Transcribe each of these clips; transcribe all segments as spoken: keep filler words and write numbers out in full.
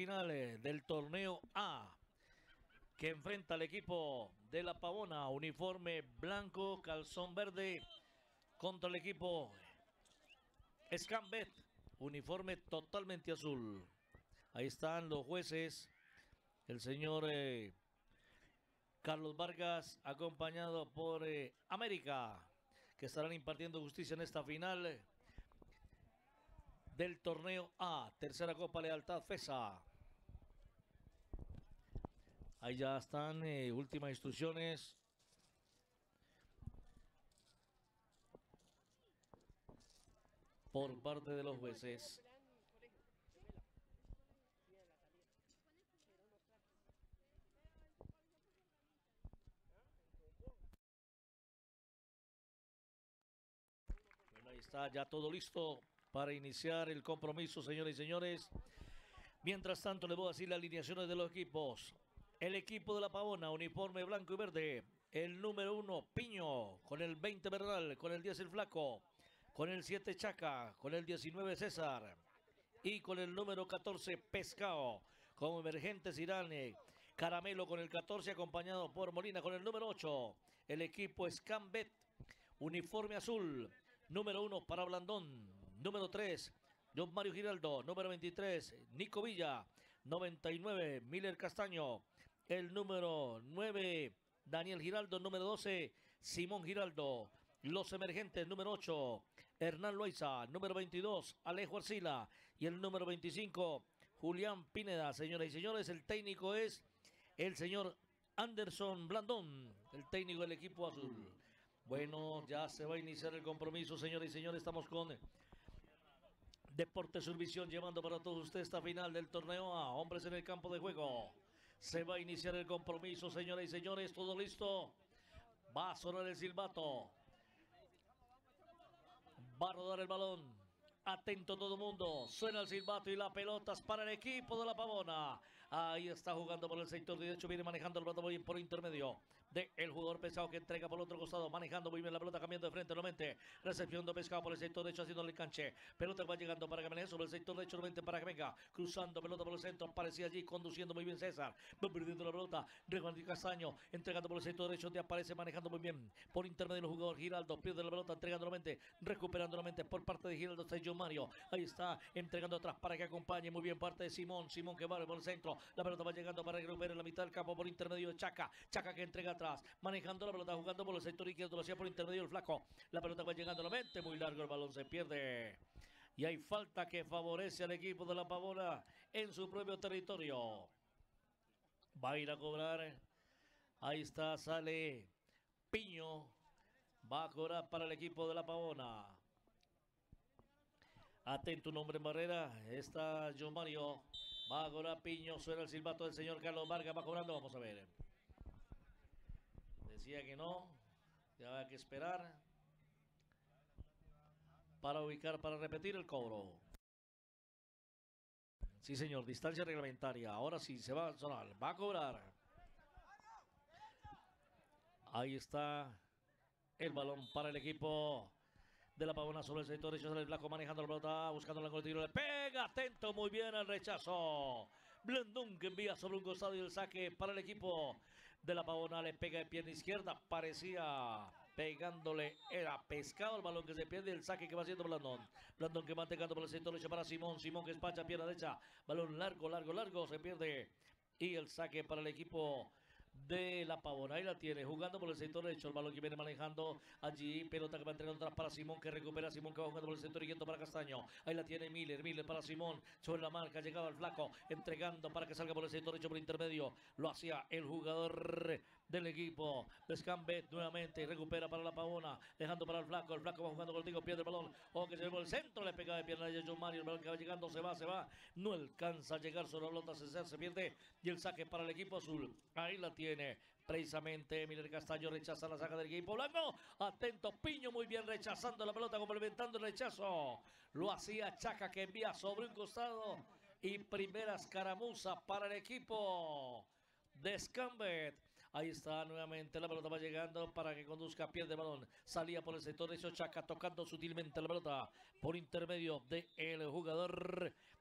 final eh, del torneo A, que enfrenta al equipo de La Pavona, uniforme blanco, calzón verde, contra el equipo Scambet, uniforme totalmente azul. Ahí están los jueces, el señor eh, Carlos Vargas, acompañado por eh, América, que estarán impartiendo justicia en esta final del torneo A, tercera Copa Lealtad FESA. Ahí ya están, eh, últimas instrucciones. Por parte de los jueces. Bueno, ahí está ya todo listo para iniciar el compromiso, señores y señores. Mientras tanto, les voy a decir las alineaciones de los equipos. El equipo de La Pavona, uniforme blanco y verde. El número uno, Piño, con el veinte Bernal, con el diez el Flaco, con el siete Chaca, con el diecinueve César y con el número catorce Pescado. Como emergentes irán eh, Caramelo con el catorce, acompañado por Molina con el número ocho. El equipo Scambet, uniforme azul. Número uno para Blandón. Número tres, John Mario Giraldo. Número veintitrés, Nico Villa. noventa y nueve, Miller Castaño. El número nueve, Daniel Giraldo. Número doce, Simón Giraldo. Los emergentes, número ocho, Hernán Loaiza. Número veintidós, Alejo Arcila. Y el número veinticinco, Julián Pineda. Señoras y señores, el técnico es el señor Anderson Blandón, el técnico del equipo azul. Bueno, ya se va a iniciar el compromiso, señores y señores. Estamos con Deportes Survisión llevando para todos ustedes esta final del torneo A. Hombres en el campo de juego. Se va a iniciar el compromiso, señoras y señores. Todo listo. Va a sonar el silbato. Va a rodar el balón. Atento todo el mundo. Suena el silbato y la pelota es para el equipo de La Pavona. Ahí está jugando por el sector derecho. Viene manejando el balón muy bien por intermedio de el jugador Pescado, que entrega por el otro costado. Manejando muy bien la pelota, cambiando de frente nuevamente. Recepción de Pescado por el sector derecho, haciendo el canche. Pelota va llegando para que maneje sobre el sector derecho nuevamente para que venga. Cruzando pelota por el centro. Aparecía allí conduciendo muy bien César. Va perdiendo la pelota. Reguardi Castaño. Entregando por el sector derecho. Te aparece manejando muy bien por intermedio del jugador Giraldo. Pierde la pelota. Entregando nuevamente. Recuperando nuevamente por parte de Giraldo. Está John Mario. Ahí está entregando atrás para que acompañe muy bien parte de Simón. Simón que va por el centro. La pelota va llegando para que recupere la mitad del campo por intermedio de Chaca. Chaca que entrega atrás. Manejando la pelota, jugando por el sector izquierdo. Lo hacía por intermedio del Flaco. La pelota va llegando nuevamente. Muy largo el balón. Se pierde. Y hay falta que favorece al equipo de La Pavona en su propio territorio. Va a ir a cobrar. Ahí está, sale Piño. Va a cobrar para el equipo de La Pavona. Atento un hombre en barrera. Está John Mario. Va a cobrar Piño. Suena el silbato del señor Carlos Vargas. Va cobrando. Vamos a ver. Decía que no. Ya hay que esperar para ubicar, para repetir el cobro. Sí, señor. Distancia reglamentaria. Ahora sí se va a sonar. Va a cobrar. Ahí está el balón para el equipo de La Pavona sobre el sector derecho. El Blanco manejando la pelota, buscando el ángulo de tiro. Le pega, atento, muy bien al rechazo. Blandón que envía sobre un costado y el saque para el equipo de La Pavona. Le pega de pierna izquierda. Parecía pegándole, era Pescado el balón que se pierde. El saque que va haciendo Blandón. Blandón que va atacando por el sector derecho para Simón. Simón que despacha pierna derecha. Balón largo, largo, largo. Se pierde. Y el saque para el equipo de La Pavona. Ahí la tiene, jugando por el sector derecho. El balón que viene manejando allí. Pelota que va entregando atrás para Simón, que recupera Simón, que va jugando por el sector izquierdo para Castaño. Ahí la tiene Miller. Miller para Simón. Sobre la marca, llegaba el Flaco. Entregando para que salga por el sector derecho por intermedio. Lo hacía el jugador del equipo de Scambet nuevamente. Recupera para La Pavona. Dejando para el Flaco. El Flaco va jugando contigo. Pierde el balón. O que se ve por el centro. Le pega de pierna a John Mario. El balón que va llegando. Se va, se va. No alcanza a llegar sobre la pelota. Se, se pierde. Y el saque para el equipo azul. Ahí la tiene. Tiene precisamente Miller Castaño, rechaza la saca del equipo blanco. Atento Piño, muy bien rechazando la pelota, complementando el rechazo. Lo hacía Chaca, que envía sobre un costado. Y primera escaramuza para el equipo de Scambet. Ahí está nuevamente, la pelota va llegando para que conduzca, pierde el balón. Salía por el sector derecho Chaca, tocando sutilmente la pelota por intermedio del jugador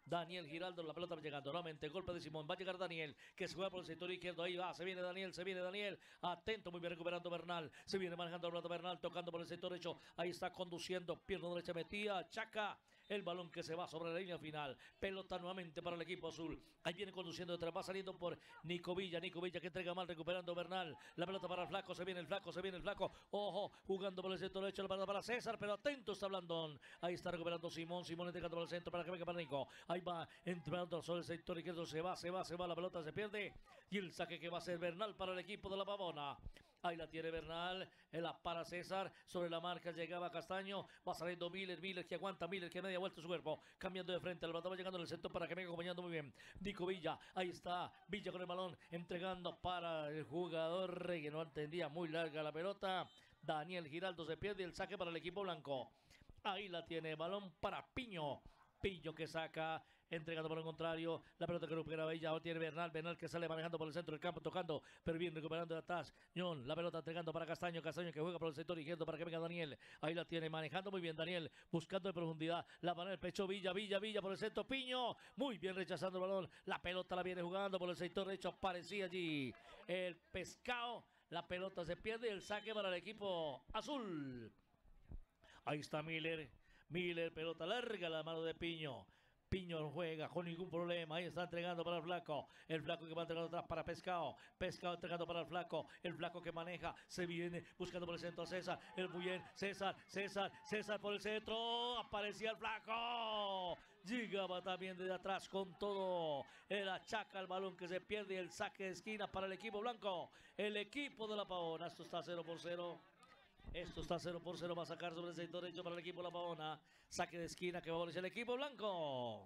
Daniel Giraldo, la pelota va llegando nuevamente, golpe de Simón, va a llegar Daniel, que se juega por el sector izquierdo, ahí va, se viene Daniel, se viene Daniel, atento, muy bien recuperando Bernal, se viene manejando la pelota Bernal, tocando por el sector derecho, ahí está conduciendo, pierna derecha metida, Chaca, el balón que se va sobre la línea final, pelota nuevamente para el equipo azul, ahí viene conduciendo detrás, va saliendo por Nico Villa, Nico Villa que entrega mal, recuperando Bernal, la pelota para el flaco, se viene el flaco, se viene el flaco, ojo, jugando por el sector derecho, la pelota para César, pero atento está Blandón, ahí está recuperando Simón, Simón entregando por el centro para que venga para Nico, ahí va entrando sobre el sector izquierdo, se va, se va, se va, la pelota se pierde, y el saque que va a ser Bernal para el equipo de la Pavona. Ahí la tiene Bernal, en la para César, sobre la marca llegaba Castaño, va saliendo Miller, Miller que aguanta, Miller que media vuelta su cuerpo, cambiando de frente, la pelota va llegando en el centro para que venga acompañando muy bien, Nico Villa, ahí está, Villa con el balón, entregando para el jugador que no entendía, muy larga la pelota, Daniel Giraldo se pierde el saque para el equipo blanco, ahí la tiene, balón para Piño, Piño que saca, entregando por el contrario, la pelota que recupera Villa, ahora tiene Bernal, Bernal que sale manejando por el centro del campo, tocando, pero bien recuperando de atrás, Ñón, la pelota entregando para Castaño, Castaño que juega por el sector izquierdo para que venga Daniel, ahí la tiene, manejando muy bien Daniel, buscando de profundidad, la para el pecho Villa, Villa, Villa por el centro, Piño, muy bien rechazando el balón, la pelota la viene jugando por el sector derecho, aparecía allí el Pescado, la pelota se pierde, el saque para el equipo azul, ahí está Miller, Miller, pelota larga, la mano de Piño, Piño no juega con ningún problema. Ahí está entregando para el flaco. El flaco que va entregando atrás para Pescado. Pescado entregando para el flaco. El flaco que maneja. Se viene buscando por el centro a César. El muy bien. César, César, César por el centro. Aparecía el flaco. Llegaba también desde atrás con todo. El achaca el balón que se pierde. El saque de esquina para el equipo blanco. El equipo de la Pavona. Esto está cero por cero. Esto está cero por cero, va a sacar sobre el sector derecho para el equipo de la Pavona. Saque de esquina que va a favorecer el equipo blanco.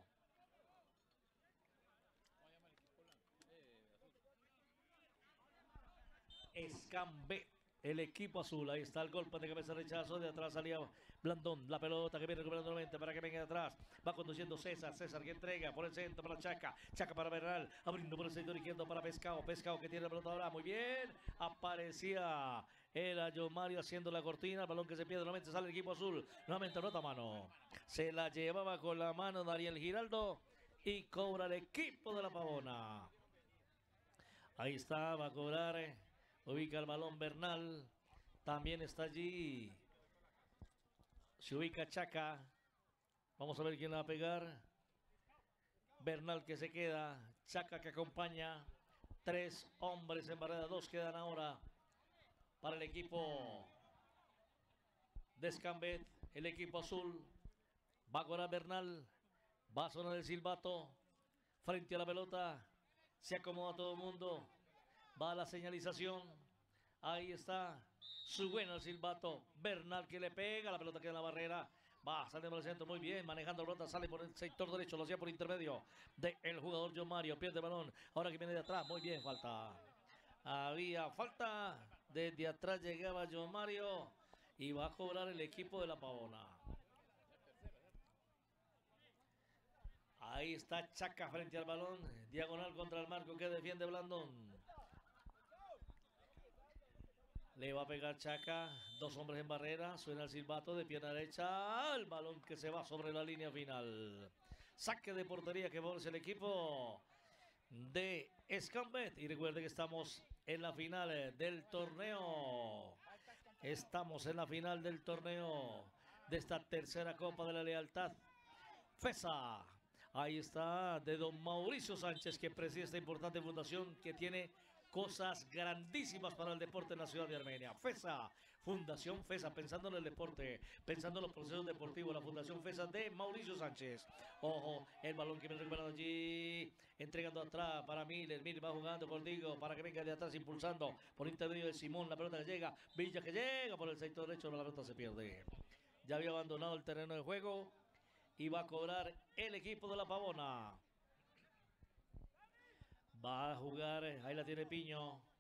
Escambé, el equipo azul. Ahí está el golpe de cabeza rechazo. De atrás salía Blandón. La pelota que viene recuperando nuevamente para que venga de atrás. Va conduciendo César. César que entrega por el centro para Chaca. Chaca para Bernal. Abriendo por el sector izquierdo para Pescado. Pescado que tiene la pelota ahora. Muy bien. Aparecía. Era John Mario haciendo la cortina, el balón que se pierde, nuevamente sale el equipo azul, nuevamente anota mano, se la llevaba con la mano Daniel Giraldo y cobra el equipo de la Pavona. Ahí está, va a cobrar, ubica el balón Bernal, también está allí, se ubica Chaca, vamos a ver quién la va a pegar, Bernal que se queda, Chaca que acompaña, tres hombres en barrera, dos quedan ahora. Para el equipo de Escambet, el equipo azul, va a cobrar Bernal, va a sonar el silbato, frente a la pelota, se acomoda todo el mundo, va a la señalización, ahí está, suena el silbato, Bernal que le pega, la pelota queda en la barrera, va, sale por el centro, muy bien, manejando la pelota, sale por el sector derecho, lo hacía por intermedio del jugador John Mario, pierde el balón, ahora que viene de atrás, muy bien, falta, había falta. Desde atrás llegaba John Mario y va a cobrar el equipo de la Pavona. Ahí está Chaca frente al balón. Diagonal contra el marco que defiende Blandón. Le va a pegar Chaca. Dos hombres en barrera. Suena el silbato de pierna derecha. El balón que se va sobre la línea final. Saque de portería que favorece el equipo de Escambet. Y recuerde que estamos en la final del torneo. Estamos en la final del torneo de esta tercera Copa de la Lealtad. FESA. Ahí está de don Mauricio Sánchez, que preside esta importante fundación que tiene cosas grandísimas para el deporte en la ciudad de Armenia. FESA. Fundación FESA, pensando en el deporte, pensando en los procesos deportivos, la Fundación FESA de Mauricio Sánchez. Ojo, el balón que viene recuperado allí, entregando atrás para Miller, Miller va jugando contigo para que venga de atrás impulsando por intermedio de Simón, la pelota que llega, Villa que llega por el sector derecho, la pelota se pierde. Ya había abandonado el terreno de juego y va a cobrar el equipo de la Pavona. Va a jugar, ahí la tiene Piño.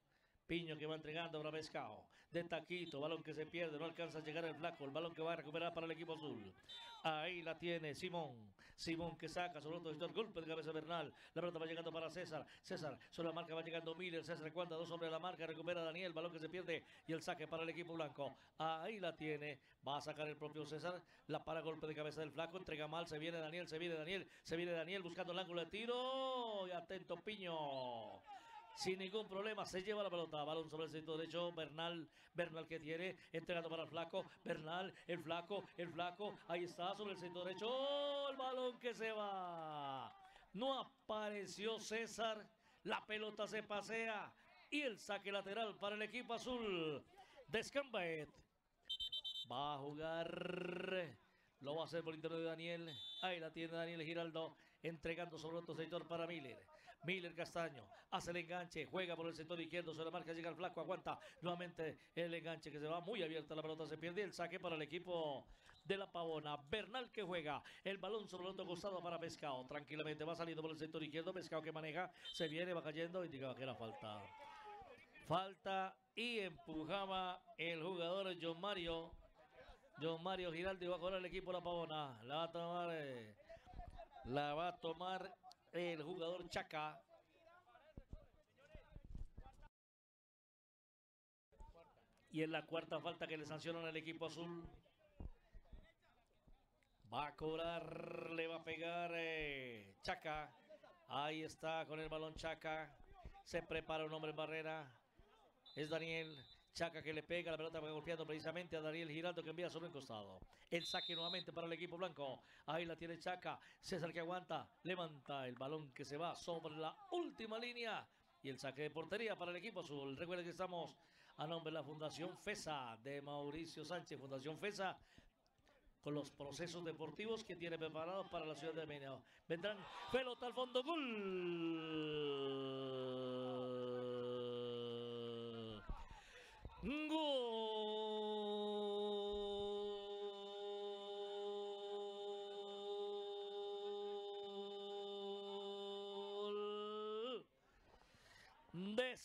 Piño que va entregando para Pescado. De taquito, balón que se pierde, no alcanza a llegar el flaco. El balón que va a recuperar para el equipo azul. Ahí la tiene Simón. Simón que saca sobre otro sector. Golpe de cabeza Bernal. La pelota va llegando para César. César, sobre la marca va llegando Miller. César cuenta dos sobre la marca. Recupera Daniel. Balón que se pierde y el saque para el equipo blanco. Ahí la tiene. Va a sacar el propio César. La para golpe de cabeza del flaco. Entrega mal. Se viene Daniel. Se viene Daniel. Se viene Daniel buscando el ángulo de tiro. Y atento Piño. Sin ningún problema, se lleva la pelota. Balón sobre el sector derecho. Bernal, Bernal que tiene, entregando para el flaco. Bernal, el flaco, el flaco. Ahí está sobre el sector derecho. ¡Oh! El balón que se va. No apareció César. La pelota se pasea. Y el saque lateral para el equipo azul de Scambet. Va a jugar. Lo va a hacer por interior de Daniel. Ahí la tiene Daniel Giraldo. Entregando sobre otro sector para Miller. Miller Castaño hace el enganche, juega por el sector izquierdo, sobre la marca llega el flaco, aguanta nuevamente el enganche que se va muy abierta, la pelota se pierde, el saque para el equipo de la Pavona. Bernal que juega, el balón sobre el otro costado para Pescado, tranquilamente va saliendo por el sector izquierdo, Pescado que maneja, se viene, va cayendo, indicaba que era falta. Falta y empujaba el jugador John Mario. John Mario Giraldo y va a cobrar el equipo de la Pavona. La va a tomar, eh, la va a tomar el jugador Chaca. Y en la cuarta falta que le sancionan al equipo azul. Va a cobrar, le va a pegar eh, Chaca. Ahí está con el balón Chaca. Se prepara un hombre en barrera. Es Daniel Chaca que le pega, la pelota va golpeando precisamente a Daniel Giraldo que envía sobre el costado. El saque nuevamente para el equipo blanco. Ahí la tiene Chaca. César que aguanta. Levanta el balón que se va sobre la última línea. Y el saque de portería para el equipo azul. Recuerden que estamos a nombre de la Fundación FESA de Mauricio Sánchez. Fundación FESA con los procesos deportivos que tiene preparados para la ciudad de Mena. Vendrán pelota al fondo. ¡Gol! ¡Gol! De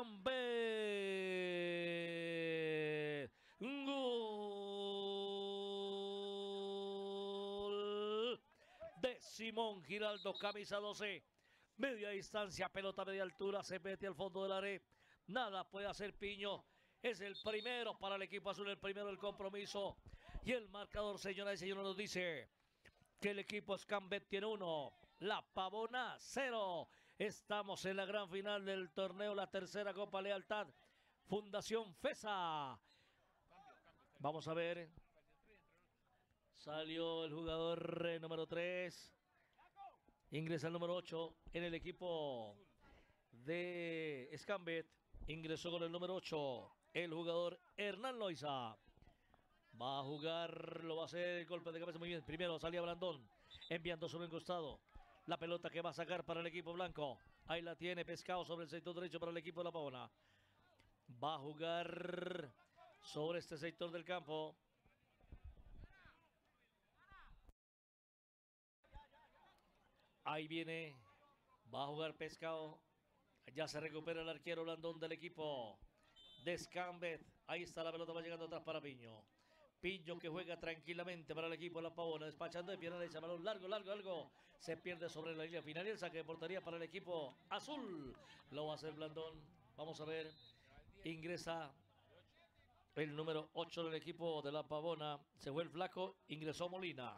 Scambet. ¡Gol! De Simón Giraldo, camisa doce. Media distancia, pelota media altura, se mete al fondo del área. Nada puede hacer Piño. Es el primero para el equipo azul, el primero del compromiso. Y el marcador, señoras y señores, nos dice que el equipo Scambet tiene uno, la Pavona cero. Estamos en la gran final del torneo, la tercera Copa Lealtad, Fundación FESA. Vamos a ver. Salió el jugador eh, número tres. Ingresa el número ocho en el equipo de Scambet. Ingresó con el número ocho. El jugador Hernán Loiza. Va a jugar, lo va a hacer el golpe de cabeza muy bien. Primero salía Blandón, enviando sobre el costado. La pelota que va a sacar para el equipo blanco. Ahí la tiene Pescado sobre el sector derecho para el equipo de la Pavona. Va a jugar sobre este sector del campo. Ahí viene. Va a jugar Pescado. Ya se recupera el arquero Blandón del equipo de Scambet. Ahí está la pelota, va llegando atrás para Piño. Piño que juega tranquilamente para el equipo de la Pavona, despachando de pierna derecha, balón largo, largo, largo. Se pierde sobre la línea final y el saque de portería para el equipo azul. Lo va a hacer Blandón. Vamos a ver. Ingresa el número ocho del equipo de la Pavona. Se fue el flaco, ingresó Molina.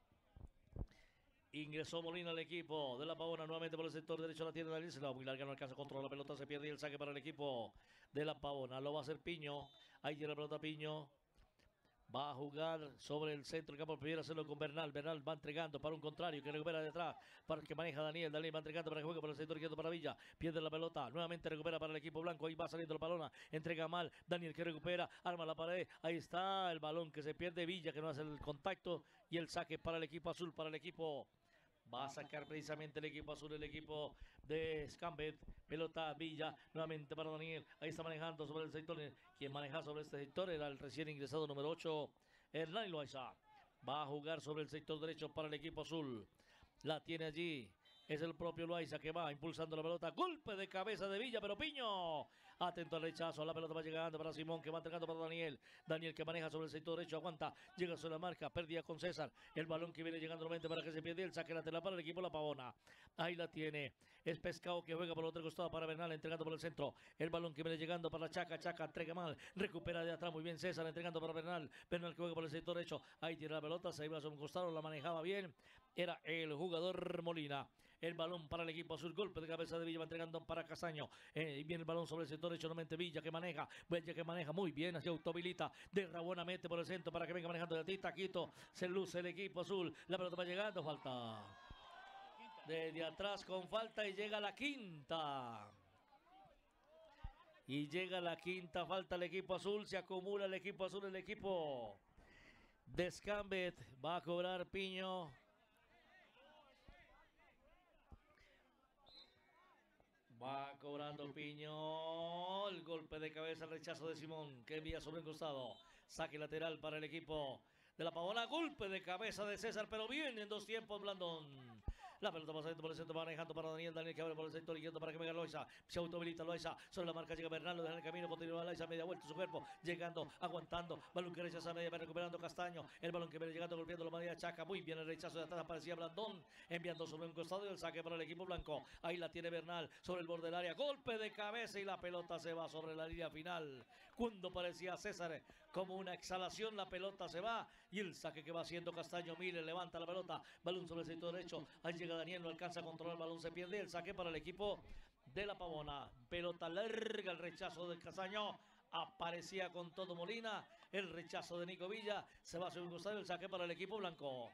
Ingresó Molina al equipo de la Pavona nuevamente por el sector derecho. La tiene Daniel, se la va muy larga, no alcanza a controlar la pelota, se pierde y el saque para el equipo de la Pavona. Lo va a hacer Piño. Ahí tiene la pelota Piño. Va a jugar sobre el centro del campo. Prefiere hacerlo con Bernal. Bernal va entregando para un contrario que recupera detrás. Para el que maneja Daniel. Daniel va entregando para que juegue por el centro izquierdo para Villa. Pierde la pelota. Nuevamente recupera para el equipo blanco. Ahí va saliendo la palona. Entrega mal. Daniel que recupera. Arma la pared. Ahí está el balón que se pierde. Villa que no hace el contacto. Y el saque para el equipo azul. Para el equipo. Va a sacar precisamente el equipo azul, el equipo de Scambet. Pelota Villa, nuevamente para Daniel. Ahí está manejando sobre el sector. Quien maneja sobre este sector era el recién ingresado número ocho, Hernán Loaiza. Va a jugar sobre el sector derecho para el equipo azul. La tiene allí. Es el propio Loaiza que va impulsando la pelota. Golpe de cabeza de Villa, pero Piño Atento al rechazo, la pelota va llegando para Simón, que va entregando para Daniel. Daniel que maneja sobre el sector derecho, aguanta, llega sobre la marca, pérdida con César. El balón que viene llegando nuevamente para que se pierda el saque lateral para el equipo La Pavona. Ahí la tiene, es Pescado que juega por el otro costado para Bernal, entregando por el centro. El balón que viene llegando para Chaca, Chaca entrega mal, recupera de atrás muy bien César, entregando para Bernal. Bernal que juega por el sector derecho, ahí tiene la pelota, se iba sobre un costado, la manejaba bien. Era el jugador Molina. El balón para el equipo azul, golpe de cabeza de Villa, va entregando para Castaño. Eh, viene el balón sobre el sector derecho, nuevamente Villa que maneja, Villa que maneja muy bien, así autohabilita, derra buenamente por el centro para que venga manejando de ti, Taquito, se luce el equipo azul, la pelota va llegando, falta. Desde atrás con falta y llega la quinta. Y llega la quinta falta el equipo azul, se acumula el equipo azul, el equipo de Scambet, va a cobrar Piño. Va cobrando Piño, el golpe de cabeza, el rechazo de Simón, que envía sobre el costado. Saque lateral para el equipo de La Pavona, golpe de cabeza de César, pero bien en dos tiempos Blandón. La pelota pasa por el centro, manejando para Daniel, Daniel que abre por el sector izquierdo para que venga Loaiza, se autohabilita Loaiza, sobre la marca llega Bernal, lo deja en el camino, continúa Loaiza, media vuelta su cuerpo, llegando, aguantando, balón que rechaza media, recuperando Castaño, el balón que viene llegando, golpeando la manera Chaca, muy bien el rechazo de atrás, aparecía Blandón, enviando sobre un costado y el saque para el equipo blanco, ahí la tiene Bernal, sobre el borde del área, golpe de cabeza y la pelota se va sobre la línea final, cuando parecía César como una exhalación, la pelota se va y el saque que va haciendo Castaño, Miller levanta la pelota, balón sobre el sector derecho, ahí llega Daniel, no alcanza a controlar el balón, se pierde el saque para el equipo de La Pavona, pelota larga, el rechazo de Castaño, aparecía con todo Molina, el rechazo de Nico Villa, se va a hacer un costado, el saque para el equipo blanco.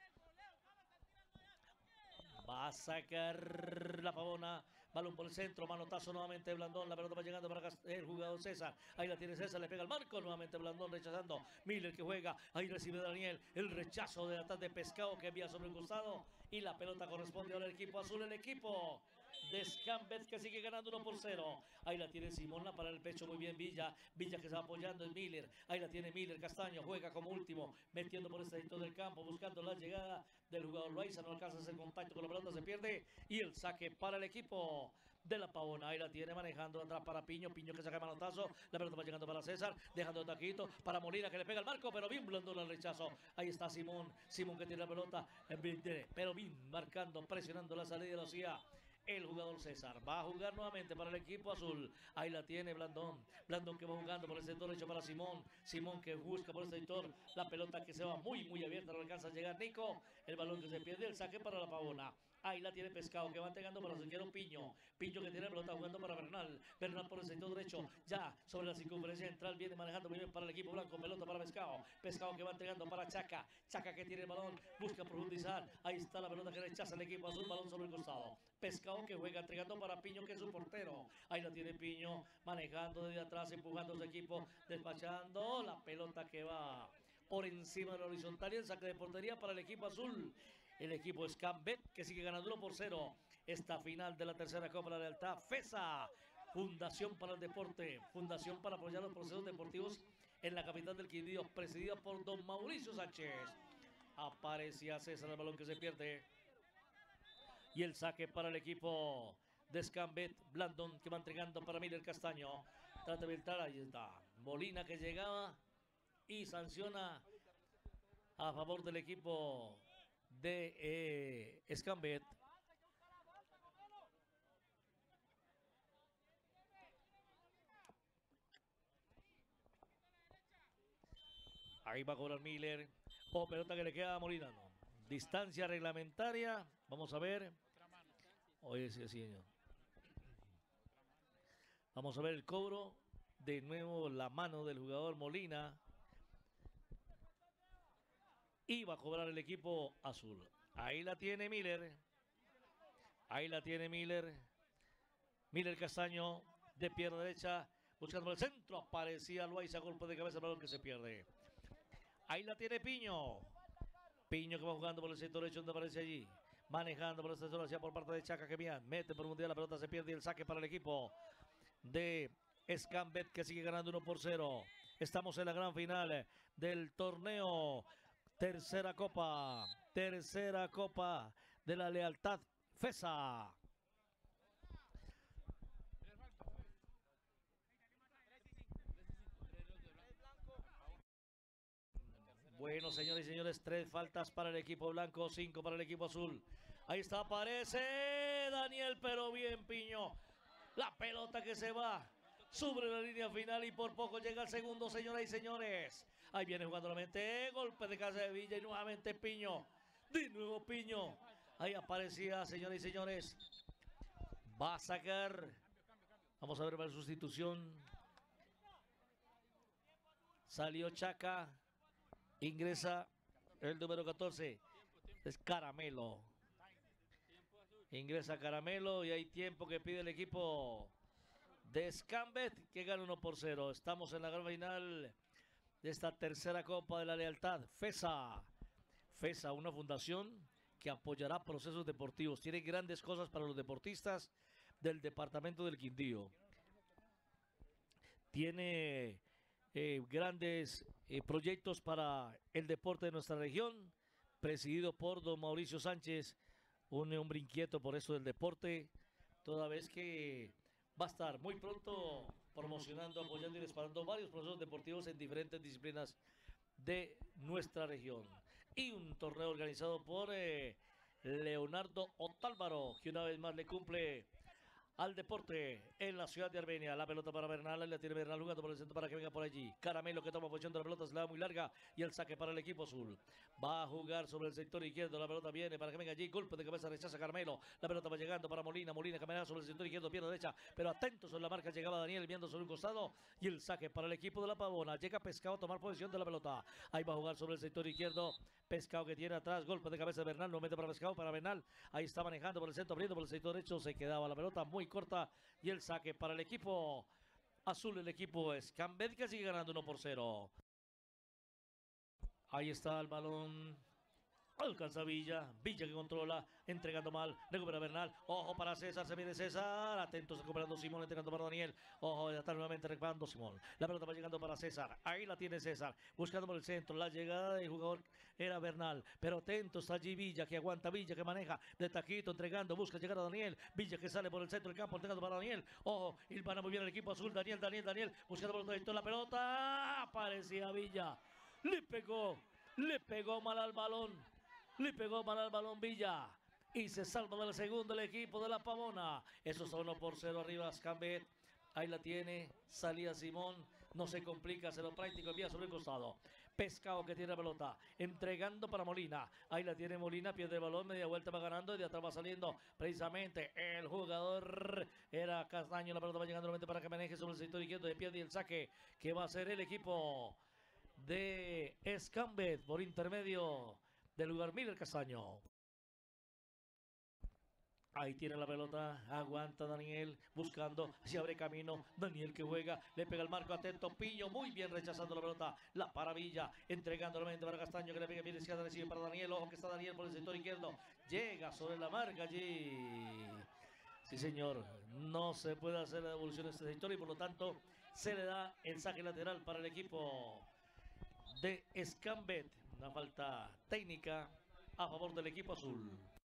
Va a sacar La Pavona, balón por el centro, manotazo nuevamente Blandón, la pelota va llegando para el jugador César, ahí la tiene César, le pega el marco, nuevamente Blandón rechazando, Miller que juega, ahí recibe Daniel, el rechazo de atrás de Pescado que envía sobre el costado y la pelota corresponde al equipo azul, el equipo de Scambet que sigue ganando uno por cero. Ahí la tiene Simón, la para el pecho muy bien Villa, Villa que se va apoyando en Miller, ahí la tiene Miller, Castaño juega como último, metiendo por este sector del campo, buscando la llegada del jugador Loaiza, no alcanza a hacer contacto con la pelota, se pierde y el saque para el equipo de La Pavona, ahí la tiene manejando atrás para Piño, Piño que saca el manotazo, la pelota va llegando para César, dejando Taquito para Molina que le pega el marco, pero bien Blandón el rechazo, ahí está Simón, Simón que tiene la pelota, pero bien marcando, presionando la salida de la hacía el jugador César, va a jugar nuevamente para el equipo azul, ahí la tiene Blandón, Blandón que va jugando por el sector derecho para Simón, Simón que busca por el sector, la pelota que se va muy muy abierta, no alcanza a llegar Nico, el balón que se pierde, el saque para La Pavona. Ahí la tiene Pescado que va entregando para su izquierdo Piño. Piño que tiene la pelota jugando para Bernal. Bernal por el sector derecho. Ya sobre la circunferencia central viene manejando muy bien para el equipo blanco. Pelota para Pescado. Pescado que va entregando para Chaca. Chaca que tiene el balón. Busca profundizar. Ahí está la pelota que rechaza el equipo azul. Balón sobre el costado. Pescado que juega entregando para Piño que es su portero. Ahí la tiene Piño manejando desde atrás, empujando a su equipo. Despachando la pelota que va por encima de la horizontal y el saque de portería para el equipo azul. El equipo Scambet que sigue ganando uno por cero. Esta final de la tercera Copa de la Lealtad. FESA, Fundación para el Deporte, Fundación para apoyar los procesos deportivos en la capital del Quindío, presidida por don Mauricio Sánchez. Aparecía César, el balón que se pierde. Y el saque para el equipo de Scambet, Blandón que va entregando para Miller Castaño. Trata de entrar, ahí está. Molina que llegaba y sanciona a favor del equipo de eh, Scambet. Ahí va a cobrar Miller. Oh, pelota que le queda a Molina. No. Distancia reglamentaria. Vamos a ver. Oye, sí, señor. Vamos a ver el cobro. De nuevo la mano del jugador Molina. Y va a cobrar el equipo azul. Ahí la tiene Miller. Ahí la tiene Miller. Miller Castaño de pierna derecha. Buscando el centro. Aparecía Loaiza. Golpe de cabeza. Balón que se pierde. Ahí la tiene Piño. Piño que va jugando por el sector derecho donde aparece allí. Manejando por el sector hacia por parte de Chaca que bien. Mete por un día la pelota. Se pierde y el saque para el equipo de Scambet que sigue ganando uno por cero. Estamos en la gran final del torneo. Tercera copa, tercera copa de la lealtad FESA. Bueno, señores y señores, tres faltas para el equipo blanco, cinco para el equipo azul. Ahí está, aparece Daniel, pero bien Piño. La pelota que se va sobre la línea final y por poco llega el segundo, señoras y señores. Ahí viene jugando nuevamente, golpe de casa de Villa y nuevamente Piño. De nuevo Piño. Ahí aparecía, señoras y señores. Va a sacar. Vamos a ver la sustitución. Salió Chaca. Ingresa el número catorce. Es Caramelo. Ingresa Caramelo y hay tiempo que pide el equipo de Scambet, que gana uno por cero. Estamos en la gran final de esta tercera Copa de la Lealtad. FESA. FESA, una fundación que apoyará procesos deportivos. Tiene grandes cosas para los deportistas del departamento del Quindío. Tiene eh, grandes eh, proyectos para el deporte de nuestra región, presidido por don Mauricio Sánchez, un hombre inquieto por eso del deporte, toda vez que va a estar muy pronto promocionando, apoyando y respaldando varios procesos deportivos en diferentes disciplinas de nuestra región. Y un torneo organizado por eh, Leonardo Otálvaro, que una vez más le cumple al deporte en la ciudad de Armenia. La pelota para Bernal, la tiene Bernal jugando por el centro para que venga por allí. Caramelo que toma posición de la pelota, se la da muy larga y el saque para el equipo azul. Va a jugar sobre el sector izquierdo, la pelota viene para que venga allí, golpe de cabeza, rechaza Caramelo. La pelota va llegando para Molina, Molina caminando sobre el sector izquierdo, pierna derecha, pero atento sobre la marca, llegaba Daniel viendo sobre un costado y el saque para el equipo de la Pavona. Llega Pescado a tomar posición de la pelota. Ahí va a jugar sobre el sector izquierdo. Pescado que tiene atrás, golpe de cabeza de Bernal, no mete para Pescado, para Bernal. Ahí está manejando por el centro, abriendo por el sector derecho, se quedaba la pelota muy corta y el saque para el equipo azul, el equipo Scambet, que sigue ganando uno por cero. Ahí está el balón. Alcanza Villa, Villa que controla, entregando mal, recupera Bernal, ojo para César, se viene César, atento, recuperando Simón, entregando para Daniel, ojo, ya está nuevamente recuperando Simón, la pelota va llegando para César, ahí la tiene César, buscando por el centro, la llegada del jugador era Bernal, pero atento está allí Villa, que aguanta Villa, que maneja de taquito, entregando, busca llegar a Daniel, Villa que sale por el centro del campo, entregando para Daniel, ojo, y van a muy bien el equipo azul, Daniel, Daniel, Daniel, buscando por el centro la pelota, aparecía Villa, le pegó, le pegó mal al balón. Le pegó mal al balón Villa y se salva del segundo el equipo de la Pavona. Eso es uno por cero arriba Scambet. Ahí la tiene, salía Simón, no se complica, se lo práctico, envía sobre el costado. Pescado que tiene la pelota, entregando para Molina. Ahí la tiene Molina, pierde el balón, media vuelta va ganando y de atrás va saliendo precisamente el jugador. Era Castaño, la pelota va llegando nuevamente para que maneje sobre el sector izquierdo de pierde y el saque que va a ser el equipo de Scambet por intermedio del lugar Miller Castaño. Ahí tiene la pelota, aguanta Daniel, buscando, se abre camino, Daniel que juega, le pega el marco, atento Piño, muy bien rechazando la pelota, la para Villa, entregando nuevamente para Castaño, que le pega bien izquierda, recibe para Daniel, ojo que está Daniel por el sector izquierdo, llega sobre la marca allí. Sí señor, no se puede hacer la devolución de este sector y por lo tanto se le da el saque lateral para el equipo de Scambet. Una falta técnica a favor del equipo azul.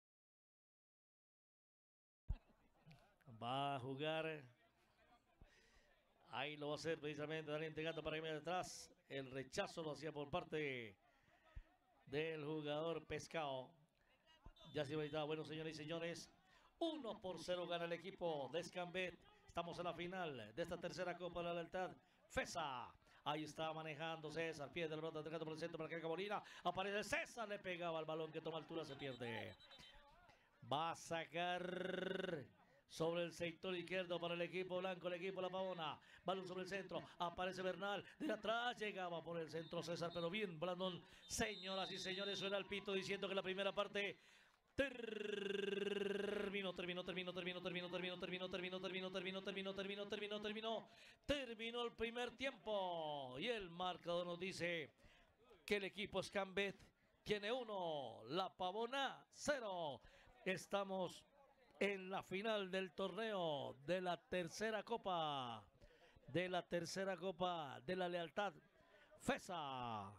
Va a jugar. Ahí lo va a hacer precisamente Daniel entregando para irme detrás. El rechazo lo hacía por parte del jugador Pescado. Ya se va. Bueno, señores y señores, uno por cero gana el equipo de Scambet. Estamos en la final de esta tercera Copa de la Lealtad. FESA. Ahí está manejando César, pierde la pelota, entregando por el centro para que venga Molina. Aparece César, le pegaba al balón que toma altura, se pierde. Va a sacar sobre el sector izquierdo para el equipo blanco, el equipo La Pavona. Balón sobre el centro, aparece Bernal, de atrás llegaba por el centro César, pero bien Blandón. Señoras y señores, suena el pito diciendo que la primera parte terminó, terminó, terminó, terminó, terminó, terminó, terminó, terminó, terminó, terminó, terminó, terminó, terminó, terminó, terminó el primer tiempo. Y el marcador nos dice que el equipo Scambet tiene uno, La Pavona cero. Estamos en la final del torneo de la tercera copa, de la tercera copa de la Lealtad FESA.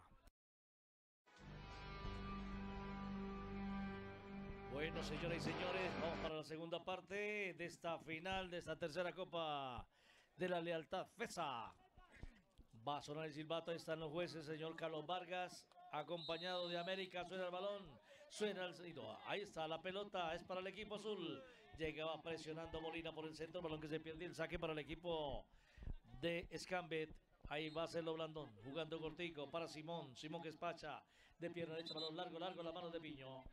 Bueno, señoras y señores, vamos para la segunda parte de esta final, de esta tercera Copa de la Lealtad FESA. Va a sonar el silbato, ahí están los jueces, señor Carlos Vargas acompañado de América. Suena el balón, suena el sonido. Ahí está la pelota, es para el equipo azul. Llegaba presionando Molina por el centro, balón que se pierde, el saque para el equipo de Scambet. Ahí va a hacerlo Blandón, jugando cortico para Simón. Simón que espacha de pierna derecha, balón largo, largo, la mano de Piño.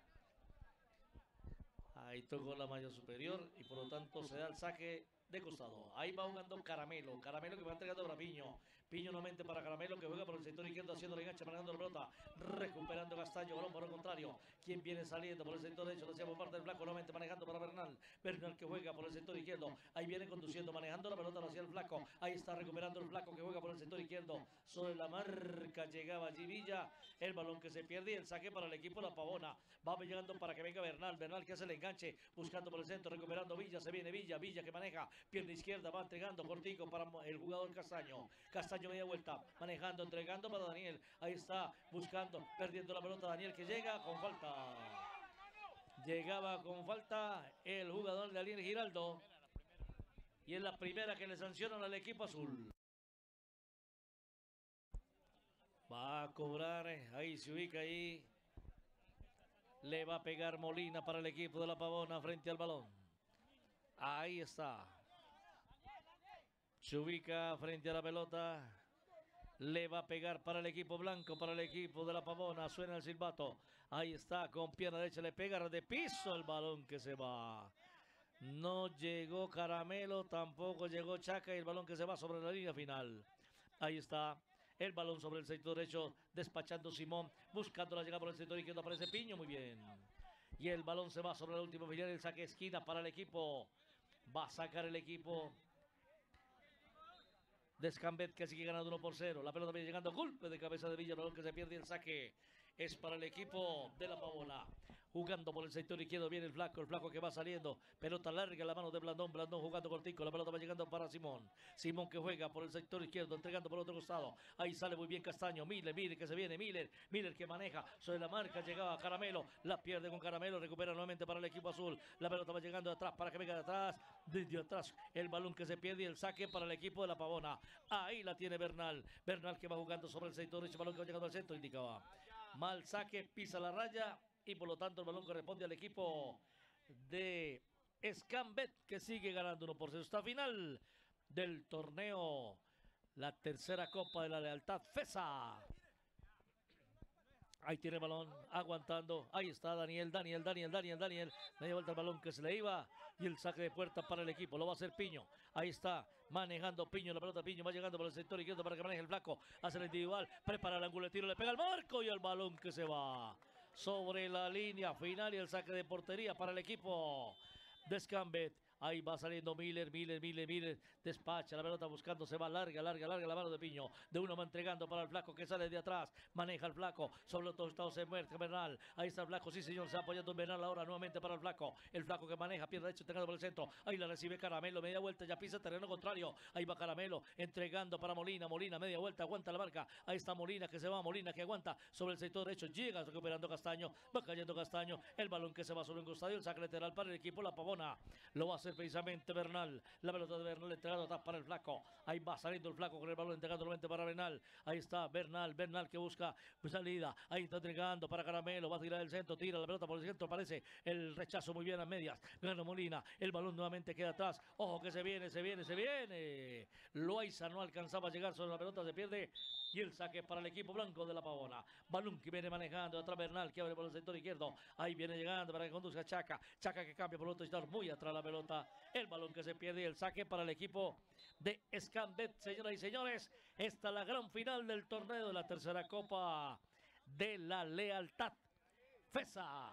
Ahí tocó la malla superior y por lo tanto se da el saque de costado. Ahí va jugando Caramelo. Caramelo que va entregando para Piño. Piño nuevamente para Caramelo que juega por el sector izquierdo haciendo la enganche, manejando la pelota. Recuperando Castaño, balón por el contrario. Quien viene saliendo por el sector derecho, lo hacíamos parte del flaco, nuevamente manejando para Bernal. Bernal que juega por el sector izquierdo. Ahí viene conduciendo, manejando la pelota hacia el flaco. Ahí está recuperando el flaco que juega por el sector izquierdo. Sobre la marca llegaba allí Villa. El balón que se pierde y el saque para el equipo de La Pavona. Va llegando para que venga Bernal. Bernal que hace el enganche, buscando por el centro, recuperando Villa. Se viene Villa. Villa que maneja, pierna izquierda, va entregando cortico para el jugador Castaño. Castaño media vuelta, manejando, entregando para Daniel. Ahí está, buscando, perdiendo la pelota Daniel que llega con falta. Llegaba con falta el jugador de Alier Giraldo. Y es la primera que le sancionan al equipo azul. Va a cobrar, ahí se ubica ahí. Le va a pegar Molina para el equipo de La Pavona frente al balón. Ahí está. Se ubica frente a la pelota. Le va a pegar para el equipo blanco, para el equipo de La Pavona. Suena el silbato. Ahí está, con pierna derecha le pega de piso el balón que se va. No llegó Caramelo, tampoco llegó Chaca y el balón que se va sobre la línea final. Ahí está. El balón sobre el sector derecho, despachando Simón, buscando la llegada por el sector izquierdo, aparece Piño, muy bien. Y el balón se va sobre el último final, el saque esquina para el equipo. Va a sacar el equipo de Scambet que sigue ganando uno por cero. La pelota viene llegando, golpe de cabeza de Villa, el balón que se pierde, el saque es para el equipo de La Pavona. Jugando por el sector izquierdo viene el flaco, el flaco que va saliendo. Pelota larga en la mano de Blandón, Blandón jugando cortico. La pelota va llegando para Simón. Simón que juega por el sector izquierdo, entregando por el otro costado. Ahí sale muy bien Castaño. Miller, Miller que se viene, Miller. Miller que maneja sobre la marca, llegaba Caramelo. La pierde con Caramelo, recupera nuevamente para el equipo azul. La pelota va llegando de atrás para que venga de atrás. Desde atrás el balón que se pierde y el saque para el equipo de La Pavona. Ahí la tiene Bernal. Bernal que va jugando sobre el sector derecho, balón que va llegando al centro, indicaba. Mal saque, pisa la raya y por lo tanto el balón corresponde al equipo de Scambet que sigue ganando uno por cero. Esta final del torneo, la tercera Copa de la Lealtad FESA. Ahí tiene el balón, aguantando. Ahí está Daniel, Daniel, Daniel, Daniel, Daniel. Media vuelta el balón que se le iba. Y el saque de puerta para el equipo. Lo va a hacer Piño. Ahí está, manejando Piño. La pelota Piño va llegando por el sector izquierdo para que maneje el flaco. Hace el individual, prepara el ángulo de tiro, le pega al marco y el balón que se va sobre la línea final. Y el saque de portería para el equipo de Scambet. Ahí va saliendo Miller, Miller, Miller, Miller. Despacha la pelota buscando, se va larga, larga, larga la mano de Piño. De uno va entregando para el flaco que sale de atrás. Maneja el flaco. Sobre los dos estados se muerde Bernal. Ahí está el flaco, sí señor, se va apoyando en Bernal ahora nuevamente para el flaco. El flaco que maneja, pierna derecha, entregando por el centro. Ahí la recibe Caramelo, media vuelta, ya pisa terreno contrario. Ahí va Caramelo, entregando para Molina. Molina, media vuelta, aguanta la marca. Ahí está Molina que se va, Molina que aguanta sobre el sector derecho. Llega recuperando Castaño. Va cayendo Castaño. El balón que se va sobre un costado. El saque lateral para el equipo La Pavona. Lo va a hacer precisamente Bernal. La pelota de Bernal entregando atrás para el flaco. Ahí va saliendo el flaco con el balón entregando nuevamente para Bernal. Ahí está Bernal, Bernal que busca salida. Ahí está entregando para Caramelo. Va a tirar el centro, tira la pelota por el centro. Aparece el rechazo muy bien a medias. Gana Molina. El balón nuevamente queda atrás. Ojo que se viene, se viene, se viene. Loaiza no alcanzaba a llegar sobre la pelota, se pierde. Y el saque para el equipo blanco de La Pavona. Balón que viene manejando atrás Bernal que abre por el sector izquierdo. Ahí viene llegando para que conduzca Chaca. Chaca que cambia por el otro sector. Muy atrás la pelota. El balón que se pierde y el saque para el equipo de Scambet. Señoras y señores, esta es la gran final del torneo de la tercera Copa de la Lealtad FESA.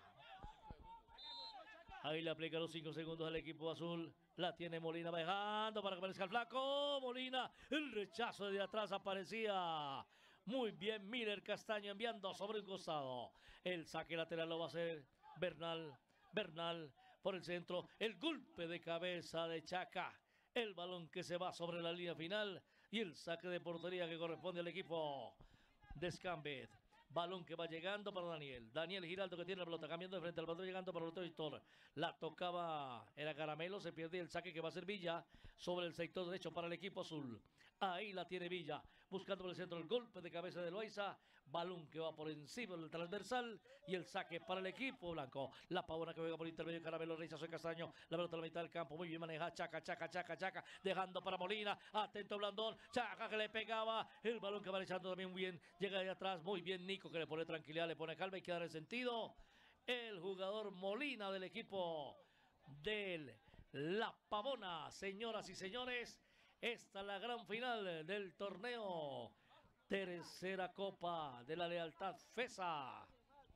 Ahí le aplica los cinco segundos al equipo azul. La tiene Molina dejando para que aparezca el flaco. Molina, el rechazo de atrás aparecía. Muy bien Miller Castaño enviando sobre el costado. El saque lateral lo va a hacer Bernal. Bernal por el centro. El golpe de cabeza de Chaca. El balón que se va sobre la línea final. Y el saque de portería que corresponde al equipo de Scambet. Balón que va llegando para Daniel. Daniel Giraldo que tiene la pelota, cambiando de frente al balón, llegando para el otro sector. La tocaba, era Caramelo, se pierde el saque que va a ser Villa sobre el sector derecho para el equipo azul. Ahí la tiene Villa, buscando por el centro el golpe de cabeza de Loaiza. Balón que va por encima del transversal y el saque para el equipo blanco. La Pavona que juega por intermedio, Caramelo, rechazo de Castaño. La pelota a la mitad del campo, muy bien manejada. Chaca, chaca, chaca, chaca, dejando para Molina. Atento Blandón, Chaca que le pegaba. El balón que va echando también muy bien. Llega de atrás, muy bien Nico que le pone tranquilidad, le pone calma y queda en sentido. El jugador Molina del equipo del La Pavona. Señoras y señores, esta es la gran final del torneo. Tercera Copa de la Lealtad FESA.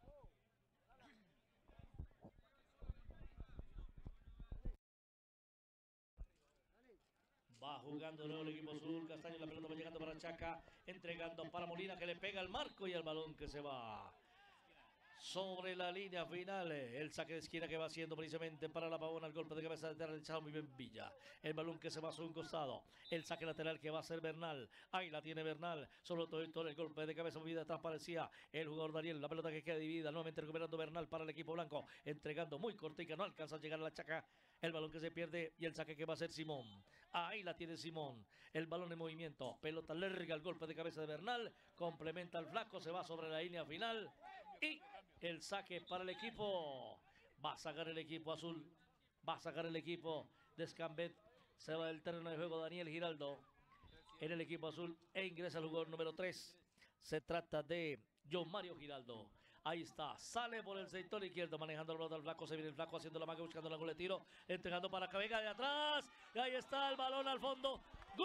Va jugando de nuevo el equipo azul. Castaño, la pelota va llegando para Chaca, entregando para Molina que le pega al marco y el balón que se va sobre la línea final. El saque de esquina que va haciendo precisamente para la Pavona. El golpe de cabeza de realizado muy bien Villa. El balón que se va sobre un costado. El saque lateral que va a ser Bernal. Ahí la tiene Bernal. Solo todo, todo el golpe de cabeza muy de atrás parecía el jugador Daniel. La pelota que queda dividida. Nuevamente recuperando Bernal para el equipo blanco. Entregando muy cortica. No alcanza a llegar a la Chaca. El balón que se pierde y el saque que va a ser Simón. Ahí la tiene Simón. El balón en movimiento. Pelota larga. El golpe de cabeza de Bernal. Complementa al flaco. Se va sobre la línea final. Y el saque para el equipo. Va a sacar el equipo azul. Va a sacar el equipo de Scambet. Se va del terreno de juego Daniel Giraldo en el equipo azul e ingresa el jugador número tres. Se trata de John Mario Giraldo. Ahí está, sale por el sector izquierdo, manejando el balón del flaco, se viene el flaco haciendo la magia, buscando el ángulo de tiro, entregando para Cabega de atrás, y ahí está el balón al fondo,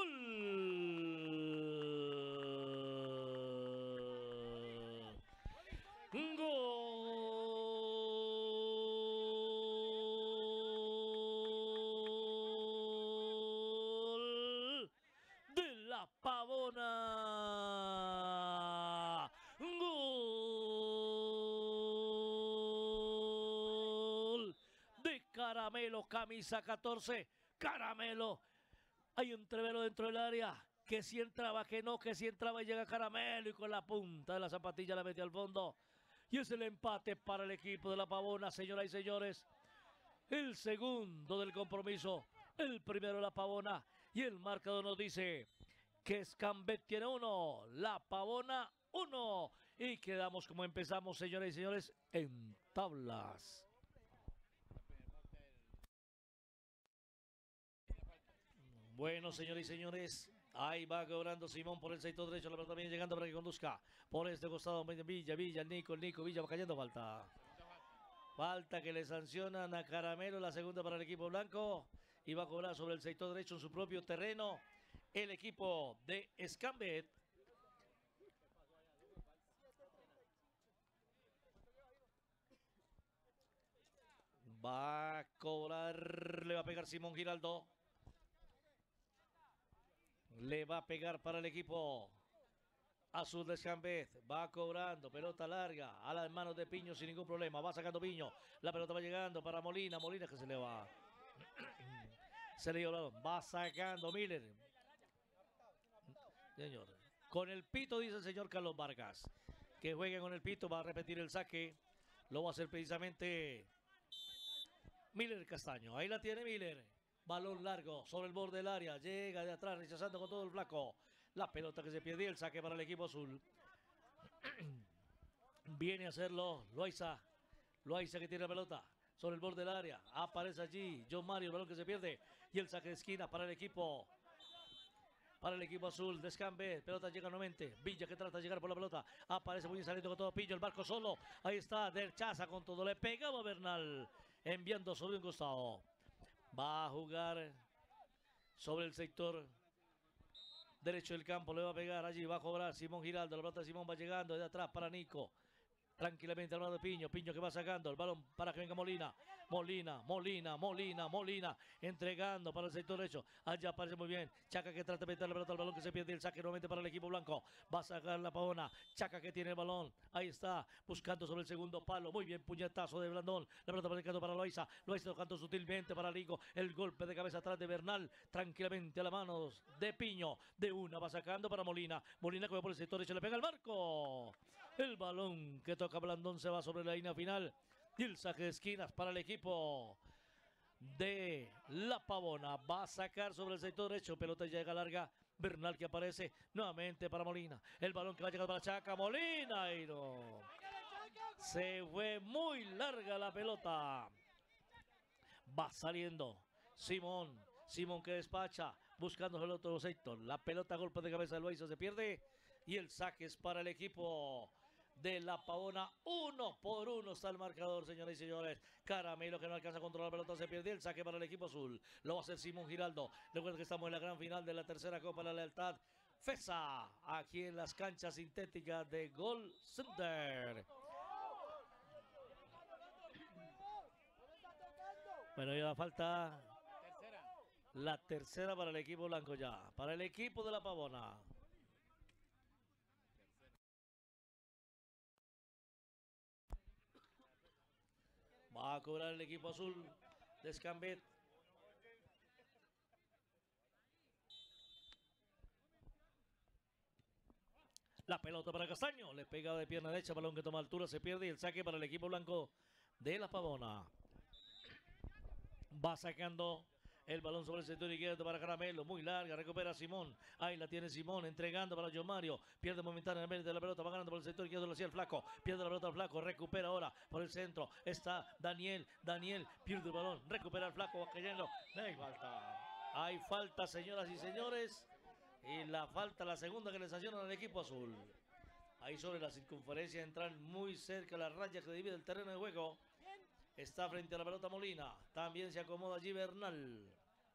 gol, gol de la Pavona, gol de Caramelo, camisa catorce, Caramelo, hay un trevero dentro del área, que si entraba, que no, que si entraba y llega Caramelo y con la punta de la zapatilla la mete al fondo, y es el empate para el equipo de la Pavona, señoras y señores, el segundo del compromiso, el primero de la Pavona, y el marcador nos dice que Scambet tiene uno, la Pavona uno, y quedamos como empezamos, señoras y señores, en tablas. Bueno, señores y señores, ahí va cobrando Simón por el sector derecho, la pelota viene llegando para que conduzca por este costado, Villa, Villa, el Nico, el Nico, Villa va cayendo, falta. Falta que le sancionan a Caramelo, la segunda para el equipo blanco, y va a cobrar sobre el sector derecho en su propio terreno el equipo de Scambet. Va a cobrar, le va a pegar Simón Giraldo. Le va a pegar para el equipo azul de Scambet. Va cobrando, pelota larga a las manos de Piño sin ningún problema. Va sacando Piño, la pelota va llegando para Molina. Molina que se le va. Se le dio el balón. Va sacando Miller. Señor, con el pito dice el señor Carlos Vargas. Que juegue con el pito, va a repetir el saque. Lo va a hacer precisamente Miller Castaño. Ahí la tiene Miller. Balón largo sobre el borde del área. Llega de atrás rechazando con todo el flaco. La pelota que se pierde, el saque para el equipo azul. Viene a hacerlo Loaiza. Loaiza que tiene la pelota sobre el borde del área. Aparece allí John Mario, el balón que se pierde. Y el saque de esquina para el equipo. Para el equipo azul de Scambet. Pelota llega nuevamente. Villa que trata de llegar por la pelota. Aparece muy bien saliendo con todo Pillo. El barco solo. Ahí está. Derchaza con todo. Le pegaba Bernal. Enviando sobre un costado. Va a jugar sobre el sector derecho del campo. Le va a pegar allí. Va a cobrar Simón Giraldo. La pelota de Simón va llegando de atrás para Nico. tranquilamente al lado de Piño, Piño que va sacando el balón para que venga Molina, Molina, Molina, Molina, Molina, entregando para el sector derecho, allá aparece muy bien, Chaca que trata de meter la pelota al balón que se pierde el saque nuevamente para el equipo blanco, va a sacar la Pavona, Chaca que tiene el balón, ahí está, buscando sobre el segundo palo, muy bien, puñetazo de Blandón, la pelota para, para Loaiza, Loaiza tocando sutilmente para Ligo, el golpe de cabeza atrás de Bernal, tranquilamente a las manos de Piño, de una va sacando para Molina, Molina que va por el sector derecho, le pega el marco, el balón que toca Blandón se va sobre la línea final. Y el saque de esquinas para el equipo de la Pavona. Va a sacar sobre el sector derecho. Pelota llega larga. Bernal que aparece nuevamente para Molina. El balón que va a llegar para Chaca. Molina y no. Se fue muy larga la pelota. Va saliendo Simón. Simón que despacha. Buscando el otro sector. La pelota golpe de cabeza de Loaiza se pierde. Y el saque es para el equipo de la Pavona. Uno por uno está el marcador, señores y señores. Caramelo que no alcanza a controlar la pelota, se pierde el saque para el equipo azul. Lo va a hacer Simón Giraldo. Recuerden que estamos en la gran final de la tercera Copa de la Lealtad FESA, aquí en las canchas sintéticas de Gol Center. Bueno, ya falta la tercera para el equipo blanco ya. Para el equipo de la Pavona. Va a cobrar el equipo azul de Escambet. La pelota para Castaño. Le pega de pierna derecha, balón que toma altura, se pierde y el saque para el equipo blanco de la Pavona. Va sacando el balón sobre el sector izquierdo para Caramelo, muy larga, recupera Simón, ahí la tiene Simón, entregando para John Mario, pierde momentáneamente la pelota, va ganando por el sector izquierdo, lo hacía el flaco, pierde la pelota el flaco, recupera ahora por el centro, está Daniel, Daniel, pierde el balón, recupera el flaco, va cayendo, hay falta, hay falta señoras y señores, y la falta, la segunda que les sancionan al equipo azul, ahí sobre la circunferencia, entran muy cerca la raya que divide el terreno de juego. Está frente a la pelota Molina. También se acomoda allí Bernal.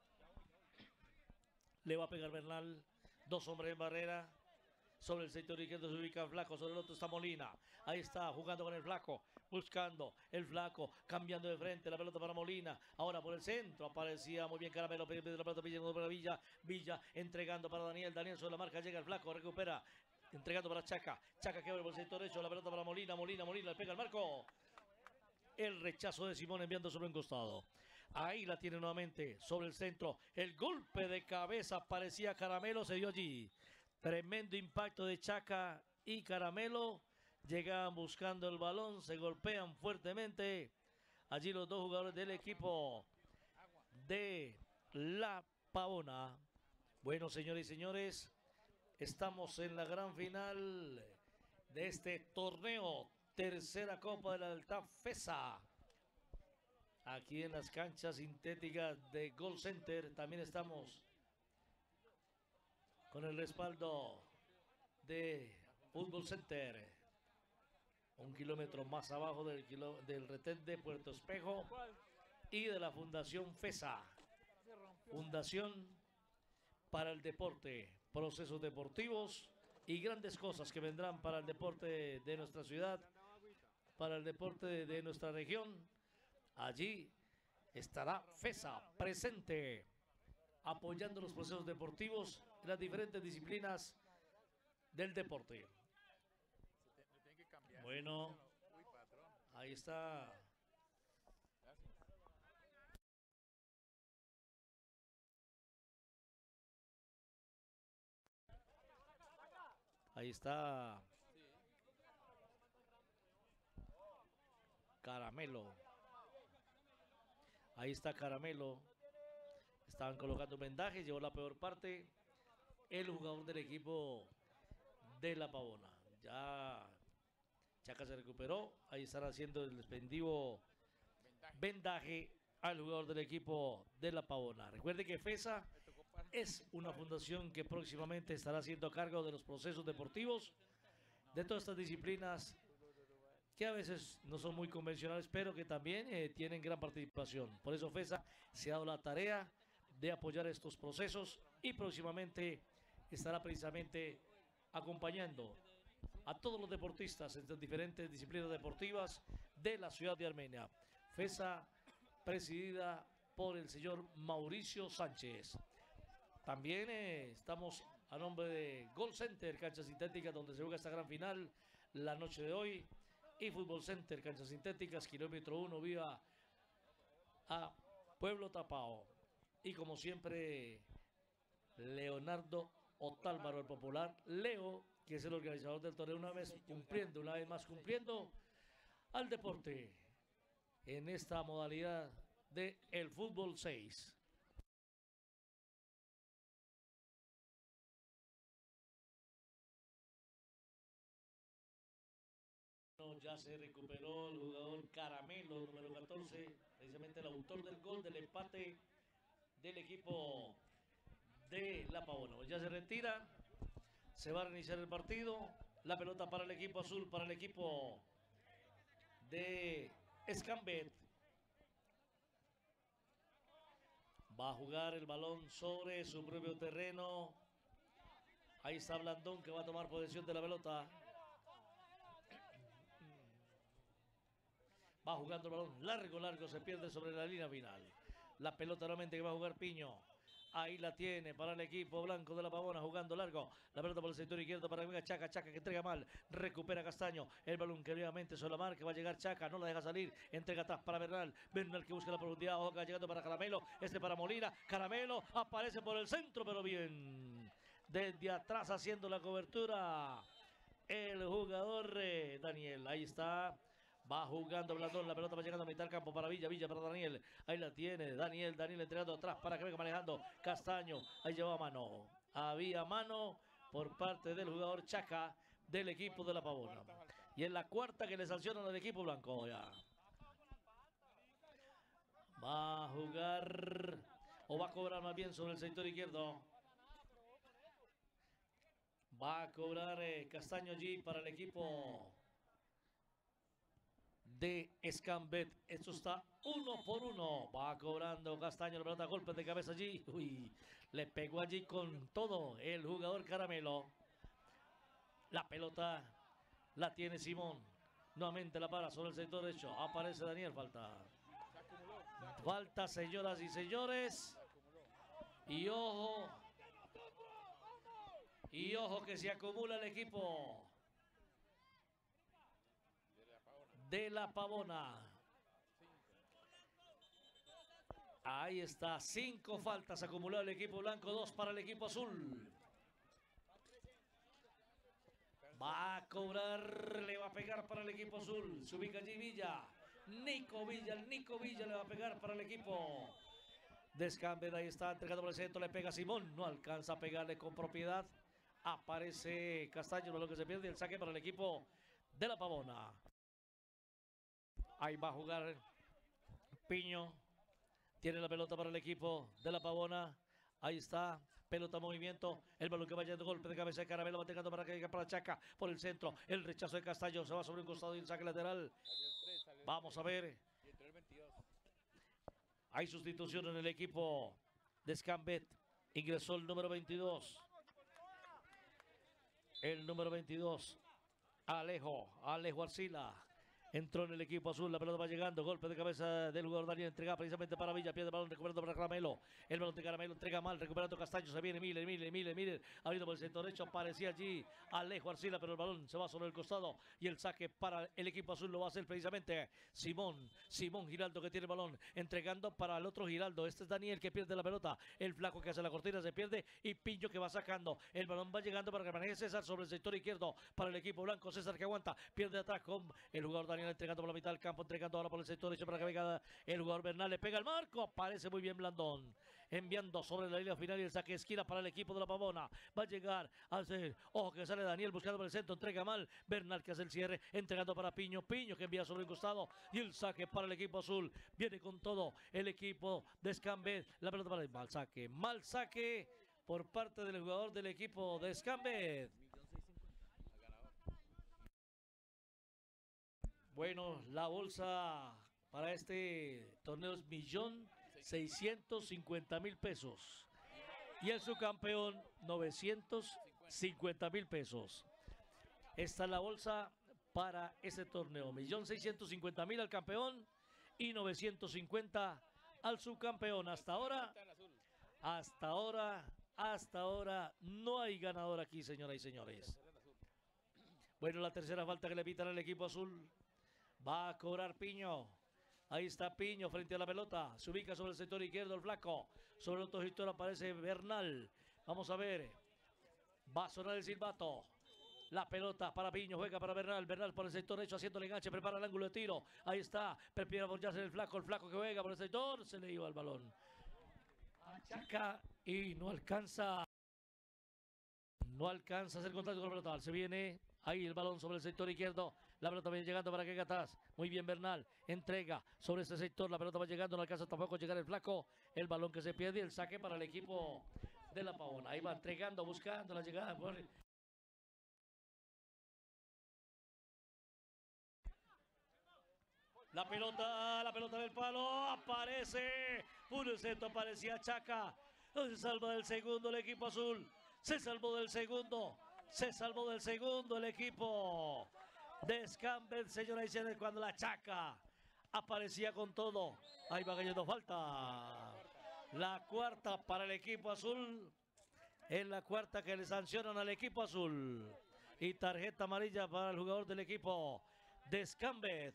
Le va a pegar Bernal. Dos hombres en barrera. Sobre el sector izquierdo se ubica el flaco. Sobre el otro está Molina. Ahí está jugando con el flaco. Buscando el flaco. Cambiando de frente. La pelota para Molina. Ahora por el centro. Aparecía muy bien Caramelo. Pierde la pelota Villa para Villa. Villa entregando para Daniel. Daniel sobre la marca. Llega el flaco. Recupera. Entregando para Chaca. Chaca que abre por el sector derecho. La pelota para Molina. Molina. Molina. Le pega el marco. El rechazo de Simón enviando sobre un costado. Ahí la tiene nuevamente sobre el centro. El golpe de cabeza parecía Caramelo, se dio allí. Tremendo impacto de Chaca y Caramelo. Llegaban buscando el balón, se golpean fuertemente. Allí los dos jugadores del equipo de la Pavona. Bueno, señores y señores, estamos en la gran final de este torneo. Tercera Copa de la Lealtad FESA. Aquí en las canchas sintéticas de Gol Center. También estamos con el respaldo de Fútbol Center. Un kilómetro más abajo del, kilo, del retén de Puerto Espejo. Y de la Fundación FESA. Fundación para el Deporte. Procesos deportivos y grandes cosas que vendrán para el deporte de nuestra ciudad, para el deporte de, de nuestra región. Allí estará FESA presente, apoyando los procesos deportivos en las diferentes disciplinas del deporte. Bueno, ahí está. Ahí está Caramelo. Ahí está Caramelo. Estaban colocando vendajes, llevó la peor parte. El jugador del equipo de la Pavona. Ya Chaca se recuperó. Ahí están haciendo el expendivo vendaje al jugador del equipo de la Pavona. Recuerde que FESA es una fundación que próximamente estará haciendo a cargo de los procesos deportivos de todas estas disciplinas que a veces no son muy convencionales, pero que también eh, tienen gran participación. Por eso FESA se ha dado la tarea de apoyar estos procesos y próximamente estará precisamente acompañando a todos los deportistas en las diferentes disciplinas deportivas de la ciudad de Armenia. FESA presidida por el señor Mauricio Sánchez. También eh, estamos a nombre de Gold Center, cancha sintética, donde se juega esta gran final la noche de hoy, y Fútbol Center, canchas sintéticas, kilómetro uno, vía a Pueblo Tapao. Y como siempre, Leonardo Otálvaro, el popular Leo, que es el organizador del torneo, una vez cumpliendo, una vez más cumpliendo al deporte en esta modalidad de el fútbol seis. Ya se recuperó el jugador Caramelo, número catorce, precisamente el autor del gol del empate del equipo de La Pavona. Ya se retira, se va a reiniciar el partido. La pelota para el equipo azul, para el equipo de Escambet. Va a jugar el balón sobre su propio terreno. Ahí está Blandón, que va a tomar posesión de la pelota. Va jugando el balón largo, largo, se pierde sobre la línea final. La pelota nuevamente que va a jugar Piño. Ahí la tiene para el equipo blanco de La Pavona, jugando largo. La pelota por el sector izquierdo para que venga Chaca. Chaca que entrega mal, recupera Castaño. El balón que nuevamente sobre la marca, va a llegar Chaca, no la deja salir. Entrega atrás para Bernal. Bernal que busca la profundidad. Oca llegando para Caramelo. Este para Molina. Caramelo aparece por el centro, pero bien. Desde atrás haciendo la cobertura el jugador eh, Daniel. Ahí está. Va jugando Blandón, la pelota va llegando a mitad del campo para Villa, Villa para Daniel. Ahí la tiene Daniel, Daniel entregando atrás para que venga manejando Castaño. Ahí lleva mano. Había mano por parte del jugador Chaca del equipo de La Pavona. Y en la cuarta que le sancionan al equipo blanco ya. Va a jugar o va a cobrar más bien sobre el sector izquierdo. Va a cobrar eh, Castaño allí para el equipo de Escambet. Esto está uno por uno. Va cobrando Castaño la pelota, golpes de cabeza allí. Uy, le pegó allí con todo el jugador Caramelo. La pelota la tiene Simón. Nuevamente la para sobre el sector derecho. Aparece Daniel, falta. Falta, señoras y señores. Y ojo. Y ojo que se acumula el equipo de La Pavona. Ahí está, cinco faltas acumulado el equipo blanco, dos para el equipo azul. Va a cobrar, le va a pegar para el equipo azul. Se ubica allí Villa. Nico Villa, el Nico Villa le va a pegar para el equipo de Escambet. Ahí está, entregando por el centro, le pega Simón. No alcanza a pegarle con propiedad. Aparece Castaño, lo que se pierde el saque para el equipo de La Pavona. Ahí va a jugar Piño. Tiene la pelota para el equipo de La Pavona. Ahí está. Pelota, movimiento. El balón que va yendo, golpe de cabeza de Caramelo. Va tocando para que llegue para Chaca. Por el centro. El rechazo de Castaño. Se va sobre un costado y el saque lateral. Vamos a ver. Hay sustitución en el equipo de Escambet. Ingresó el número veintidós. El número veintidós. Alejo. Alejo Arcila. Entró en el equipo azul, la pelota va llegando, golpe de cabeza del jugador Daniel, entrega precisamente para Villa, pierde el balón, recuperando para Caramelo, el balón de Caramelo entrega mal, recuperando Castaño, se viene Miller, Miller, Miller, Miller, abriendo por el sector derecho, aparecía allí Alejo Arcila, pero el balón se va sobre el costado y el saque para el equipo azul lo va a hacer precisamente Simón, Simón Giraldo que tiene el balón, entregando para el otro Giraldo, este es Daniel que pierde la pelota, el flaco que hace la cortina se pierde y Piño que va sacando, el balón va llegando para que maneje César sobre el sector izquierdo, para el equipo blanco, César que aguanta, pierde atrás con el jugador Daniel entregando por la mitad del campo, entregando ahora por el sector derecho para que venga el jugador Bernal, le pega el marco, aparece muy bien Blandón, enviando sobre la línea final y el saque de esquina para el equipo de La Pavona, va a llegar a hacer, ojo que sale Daniel buscando por el centro, entrega mal, Bernal que hace el cierre, entregando para Piño, Piño que envía sobre el costado y el saque para el equipo azul, viene con todo el equipo de Escambet, la pelota para el mal saque, mal saque por parte del jugador del equipo de Escambet. Bueno, la bolsa para este torneo es millón seiscientos cincuenta mil pesos. Y el subcampeón, novecientos cincuenta mil pesos. está en la bolsa para este torneo. Millón seiscientos cincuenta mil al campeón y novecientos cincuenta al subcampeón. Hasta ahora, hasta ahora, hasta ahora no hay ganador aquí, señoras y señores. Bueno, la tercera falta que le pitan al equipo azul. Va a cobrar Piño. Ahí está Piño frente a la pelota. Se ubica sobre el sector izquierdo el flaco. Sobre el otro sector aparece Bernal. Vamos a ver. Va a sonar el silbato. La pelota para Piño, juega para Bernal. Bernal por el sector derecho haciendo el enganche. Prepara el ángulo de tiro. Ahí está. Prefiere apoyarse el flaco. El flaco que juega por el sector. Se le iba el balón. Achaca y no alcanza. No alcanza a hacer contacto con la pelota. Se viene ahí el balón sobre el sector izquierdo. La pelota viene llegando para que caiga atrás. Muy bien Bernal. Entrega sobre este sector. La pelota va llegando. No alcanza tampoco a llegar el flaco. El balón que se pierde y el saque para el equipo de la Pavona. Ahí va entregando, buscando la llegada. La pelota, la pelota del palo. Aparece. Puro centro. Aparecía Chaca. Se salva del segundo el equipo azul. Se salvó del segundo. Se salvó del segundo el equipo de Scambet, señoras y señores, cuando la Chaca aparecía con todo. Ahí va cayendo falta. La cuarta para el equipo azul. Es la cuarta que le sancionan al equipo azul. Y tarjeta amarilla para el jugador del equipo de Scambet.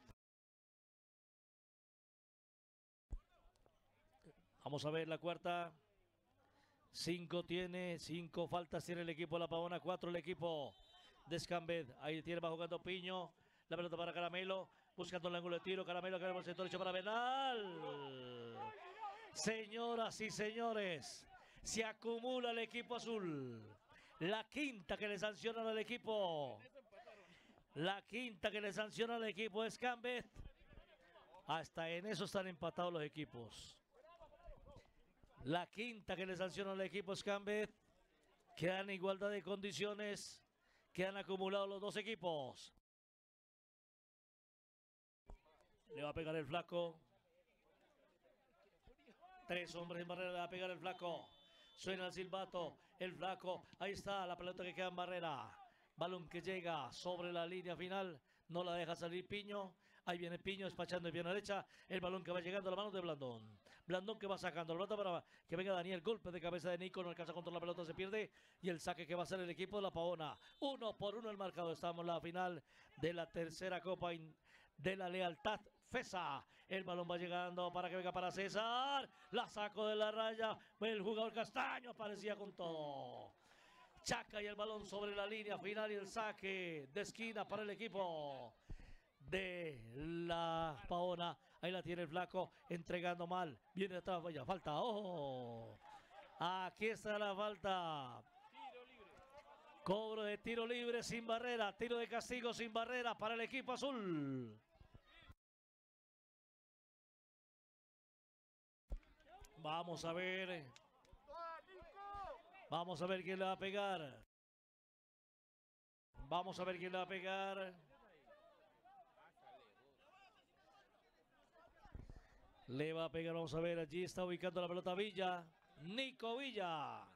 Vamos a ver la cuarta. Cinco tiene, cinco faltas tiene el equipo de la Pavona, cuatro el equipo de Scambet. Ahí tiene, va jugando Piño. La pelota para Caramelo, buscando el ángulo de tiro. Caramelo, que el sector hecho para Bernal. Señoras y señores, se acumula el equipo azul. La quinta que le sancionan al equipo. La quinta que le sancionan al equipo de Scambet. Hasta en eso están empatados los equipos. La quinta que le sanciona al equipo Scambet. Quedan en igualdad de condiciones. Que han acumulado los dos equipos. Le va a pegar el flaco. Tres hombres en barrera, le va a pegar el flaco. Suena el silbato. El flaco. Ahí está la pelota que queda en barrera. Balón que llega sobre la línea final. No la deja salir Piño. Ahí viene Piño despachando de pierna derecha. El balón que va llegando a la mano de Blandón. Blandón que va sacando la pelota para que venga Daniel. Golpe de cabeza de Nico. No alcanza contra la pelota, se pierde. Y el saque que va a hacer el equipo de la Pavona. Uno por uno el marcado. Estamos en la final de la tercera Copa de la Lealtad FESA. El balón va llegando para que venga para César. La sacó de la raya. El jugador Castaño aparecía con todo. Chaca y el balón sobre la línea final y el saque de esquina para el equipo de la Pavona. Ahí la tiene el flaco, entregando mal. Viene atrás, vaya, falta. ¡Oh! Aquí está la falta. Cobro de tiro libre sin barrera. Tiro de castigo sin barrera para el equipo azul. Vamos a ver. Vamos a ver quién le va a pegar. Vamos a ver quién le va a pegar. Le va a pegar, vamos a ver, allí está ubicando la pelota Villa. Nico Villa.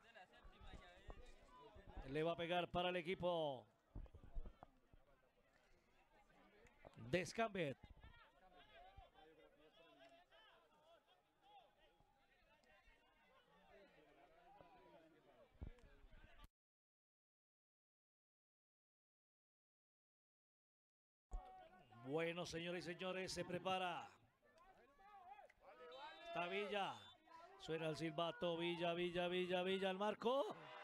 Le va a pegar para el equipo de Scambet. Bueno, señores y señores, se prepara. Está Villa. Suena el silbato. Villa, Villa, Villa, Villa. El marco.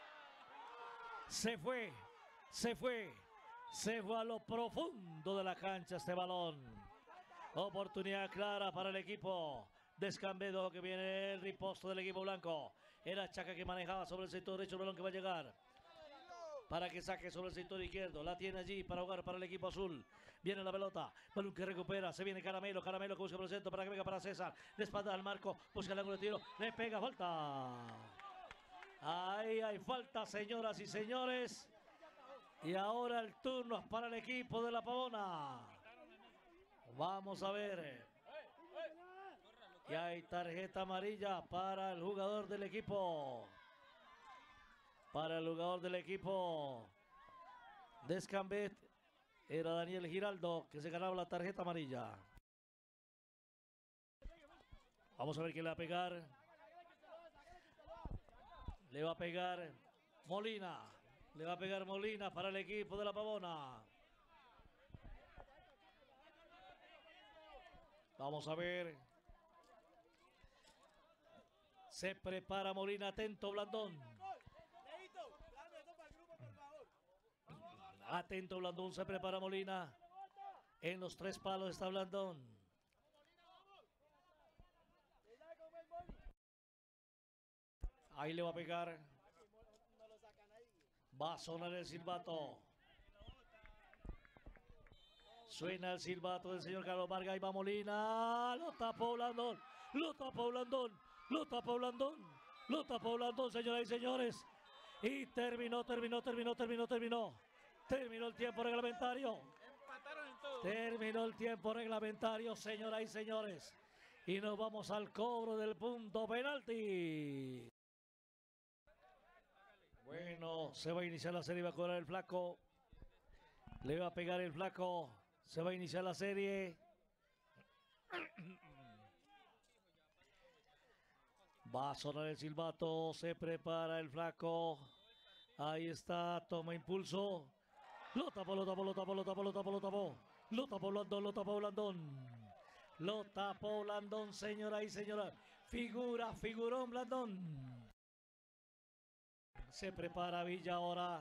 Se fue. Se fue. Se fue a lo profundo de la cancha este balón. Oportunidad clara para el equipo de Scambet, que viene el riposto del equipo blanco. Era Chaca que manejaba sobre el sector derecho el balón que va a llegar. Para que saque sobre el sector izquierdo. La tiene allí para jugar para el equipo azul. Viene la pelota. Balón que recupera. Se viene Caramelo. Caramelo que busca por el centro para que venga para César. De espalda al marco. Busca el ángulo de tiro. Le pega. Falta. Ahí hay falta, señoras y señores. Y ahora el turno es para el equipo de la Pavona. Vamos a ver. Y hay tarjeta amarilla para el jugador del equipo. Para el jugador del equipo de Scambet. era Daniel Giraldo, que se ganaba la tarjeta amarilla. Vamos a ver quién le va a pegar. Le va a pegar Molina. Le va a pegar Molina para el equipo de la Pavona. Vamos a ver. Se prepara Molina, atento Blandón. Atento Blandón, se prepara Molina. En los tres palos está Blandón. Ahí le va a pegar. Va a sonar el silbato. Suena el silbato del señor Carlos Vargas. Ahí va Molina. Lo tapó Blandón. Lo tapó Blandón. Lo tapó Blandón. Lo tapó Blandón, señoras y señores. Y terminó, terminó, terminó, terminó, terminó. Terminó el tiempo reglamentario. Terminó el tiempo reglamentario, señoras y señores. Y nos vamos al cobro del punto penalti. Bueno, se va a iniciar la serie, va a cobrar el flaco. Le va a pegar el flaco. Se va a iniciar la serie. Va a sonar el silbato. Se prepara el flaco. Ahí está, toma impulso. Lo tapó, lo tapó, lo tapó, lo tapó, lo tapó, lo tapó. Lo tapó Blandón, lo tapó Blandón. Lo tapó Blandón, señora y señora. Figura, figurón Blandón. Se prepara Villa ahora.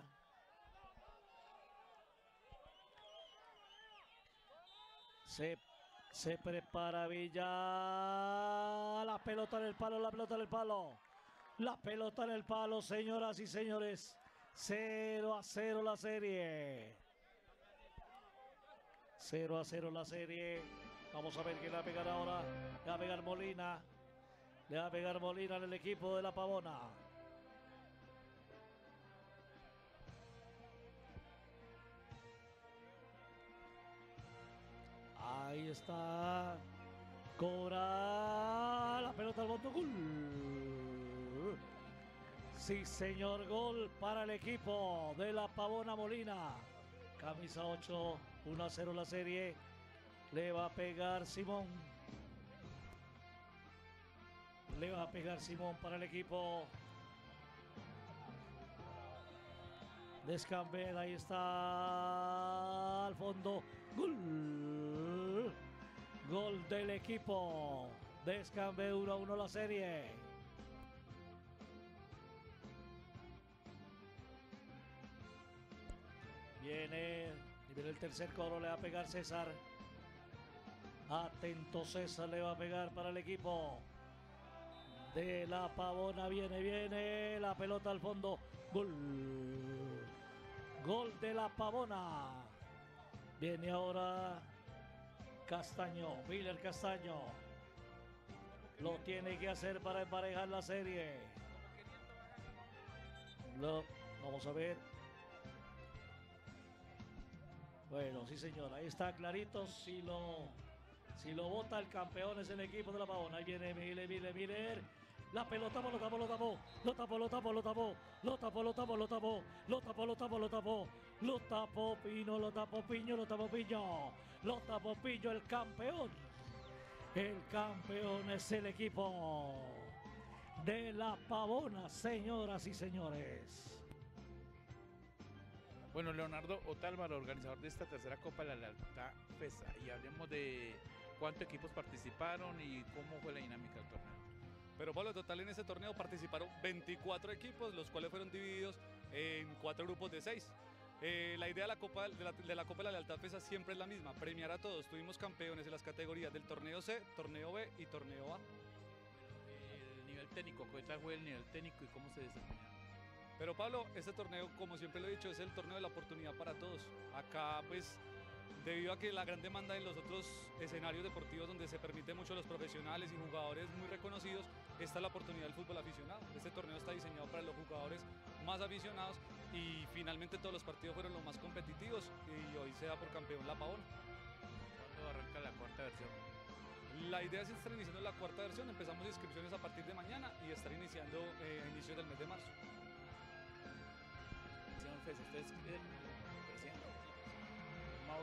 Se, se prepara Villa. La pelota en el palo, la pelota en el palo. La pelota en el palo, señoras y señores. cero a cero la serie. cero a cero la serie. Vamos a ver quién le va a pegar ahora. Le va a pegar Molina. Le va a pegar Molina en el equipo de la Pavona. Ahí está. Cobra la pelota al fondo. Gol. Sí, señor, gol para el equipo de la Pavona Molina. Camisa ocho, uno a cero la serie. Le va a pegar Simón. Le va a pegar Simón para el equipo de Escambel. Ahí está al fondo. Gol. Gol del equipo de Escambel. uno a uno la serie. Viene, y viene el tercer coro, le va a pegar César. Atento César, le va a pegar para el equipo de la Pavona. Viene, viene, la pelota al fondo. Gol. Gol de la Pavona. Viene ahora Castaño, Miller Castaño. Lo tiene que hacer para emparejar la serie. Lo, vamos a ver. Bueno, sí señor, ahí está clarito. Si lo, si lo bota el campeón es el equipo de la Pavona. Ahí viene Miller, Miller, Miller. La pelota, lo tapó, lo tapó, lo tapó, lo tapó, lo tapó, lo tapó, lo tapó, lo tapó, lo tapó, lo tapó, lo tapó, lo tapó Pino, lo tapó Piño, lo tapó Piño, lo tapó Piño, el campeón. El campeón es el equipo de la Pavona, señoras y señores. Bueno, Leonardo Otálvaro, organizador de esta tercera Copa de la Lealtad FESA, y hablemos de cuántos equipos participaron y cómo fue la dinámica del torneo. Pero Pablo, en total en ese torneo participaron veinticuatro equipos, los cuales fueron divididos en cuatro grupos de seis. Eh, la idea de la, Copa, de, la, de la Copa de la Lealtad FESA siempre es la misma, premiar a todos. Tuvimos campeones en las categorías del torneo C, torneo B y torneo A. El nivel técnico, ¿cuál fue el nivel técnico y cómo se desempeñaron? Pero Pablo, este torneo, como siempre lo he dicho, es el torneo de la oportunidad para todos. Acá, pues, debido a que la gran demanda en los otros escenarios deportivos donde se permite mucho a los profesionales y jugadores muy reconocidos, esta es la oportunidad del fútbol aficionado. Este torneo está diseñado para los jugadores más aficionados y finalmente todos los partidos fueron los más competitivos y hoy se da por campeón la Pavona. ¿Cuándo arranca la cuarta versión? La idea es estar iniciando la cuarta versión, empezamos inscripciones a partir de mañana y estar iniciando eh, a inicios del mes de marzo. Señor Fez, ustedes eh, presidente, Mauro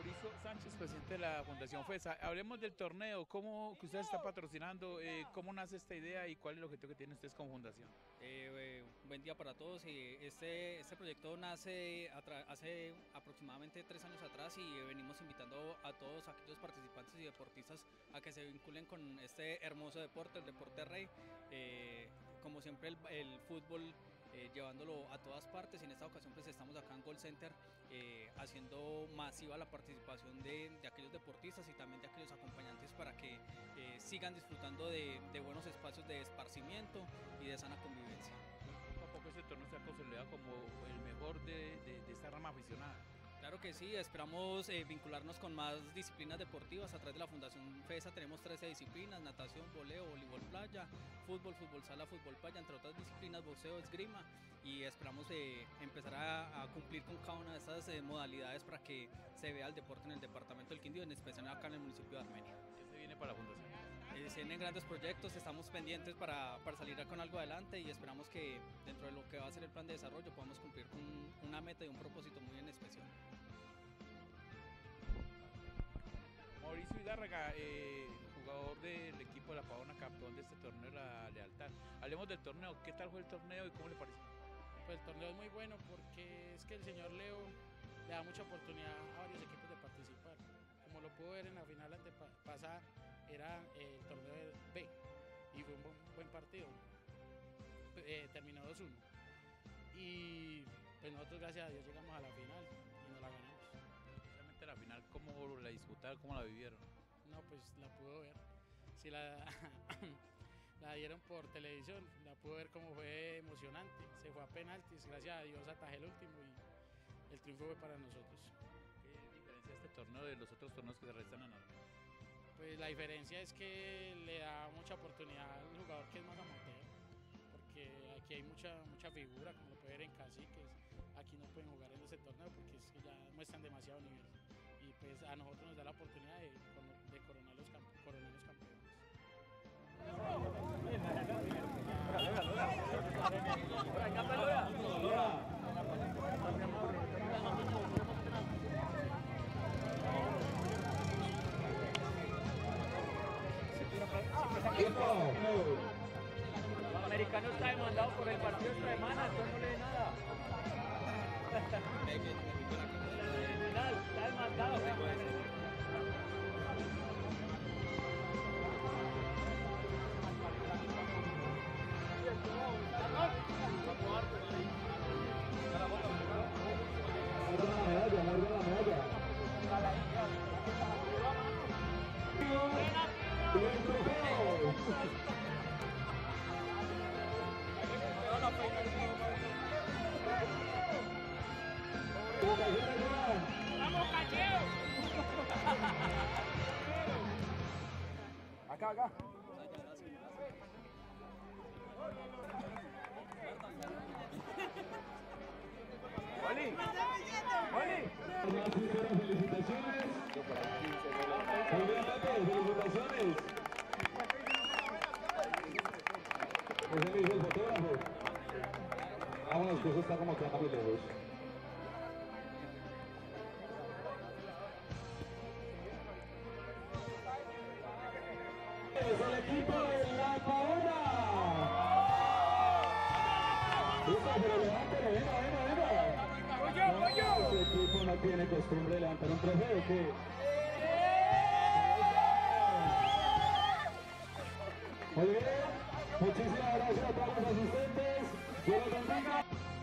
Mauricio Sánchez, presidente de la Fundación FESA. Hablemos del torneo, cómo que usted está patrocinando, eh, cómo nace esta idea y cuál es el objetivo que tienen ustedes como fundación. Eh, eh, buen día para todos. Eh, este, este proyecto nace hace aproximadamente tres años atrás y venimos invitando a todos aquellos participantes y deportistas a que se vinculen con este hermoso deporte, el deporte rey. Eh, como siempre el, el fútbol eh, llevándolo a todas partes, y en esta ocasión pues estamos acá en Gold Center eh, haciendo masiva la participación de, de aquellos deportistas y también de aquellos acompañantes para que eh, sigan disfrutando de, de buenos espacios de esparcimiento y de sana convivencia. Poco a poco este torneo se ha consolidado como el mejor de, de, de esta rama aficionada. Claro que sí, esperamos eh, vincularnos con más disciplinas deportivas. A través de la Fundación FESA tenemos trece disciplinas: natación, voleo, voleibol playa, fútbol, fútbol sala, fútbol playa, entre otras disciplinas, boxeo, esgrima, y esperamos eh, empezar a, a cumplir con cada una de estas eh, modalidades para que se vea el deporte en el departamento del Quindío, en especial acá en el municipio de Armenia. ¿Qué se viene para la fundación? Eh, se vienen grandes proyectos, estamos pendientes para, para salir con algo adelante y esperamos que dentro de lo que va a ser el plan de desarrollo podamos cumplir con una meta y un propósito muy en especial. Mauricio Hidárraga, eh, jugador del equipo de la Pavona, campeón de este torneo de la Lealtad. Hablemos del torneo, ¿qué tal fue el torneo y cómo le pareció? Pues el torneo es muy bueno porque es que el señor Leo le da mucha oportunidad a varios equipos de participar. Como lo pudo ver en la final antepasada, era el torneo B y fue un buen, buen partido. Eh, terminó dos uno. Y pues nosotros, gracias a Dios, llegamos a la final y nos la ganamos. Precisamente la final, ¿cómo la disputaron, cómo la vivieron? No, pues la pudo ver. Si la, la dieron por televisión, la pudo ver como fue emocionante. Se fue a penaltis, gracias a Dios atajé el último y el triunfo fue para nosotros. ¿Qué diferencia este torneo de los otros torneos que se realizan en Armenia? Pues la diferencia es que le da mucha oportunidad al jugador que es más amateur, porque aquí hay mucha mucha figura, como lo puede ver en Caciques. Aquí no pueden jugar en ese torneo porque es que ya muestran demasiado nivel. Y pues a nosotros nos da la oportunidad de, de coronar, los coronar los campeones. El americano está demandado por el partido esta semana, entonces no le dé nada. Final, está demandado. ¡Vamos, cacheo! Acá, acá. ¡Oli! ¡Oli! Felicitaciones. Felicitaciones. Ese me dijo el fotógrafo. Vámonos, que eso está como quedando muy lejos. Es el equipo de La Pavona. Listo, pero levántale, venga, venga, venga. ¡Pollo, pollo! Este equipo no tiene costumbre de levantar un trofeo, ¿qué? Muy bien, muchísimas gracias a todos los asistentes. Dios los bendiga.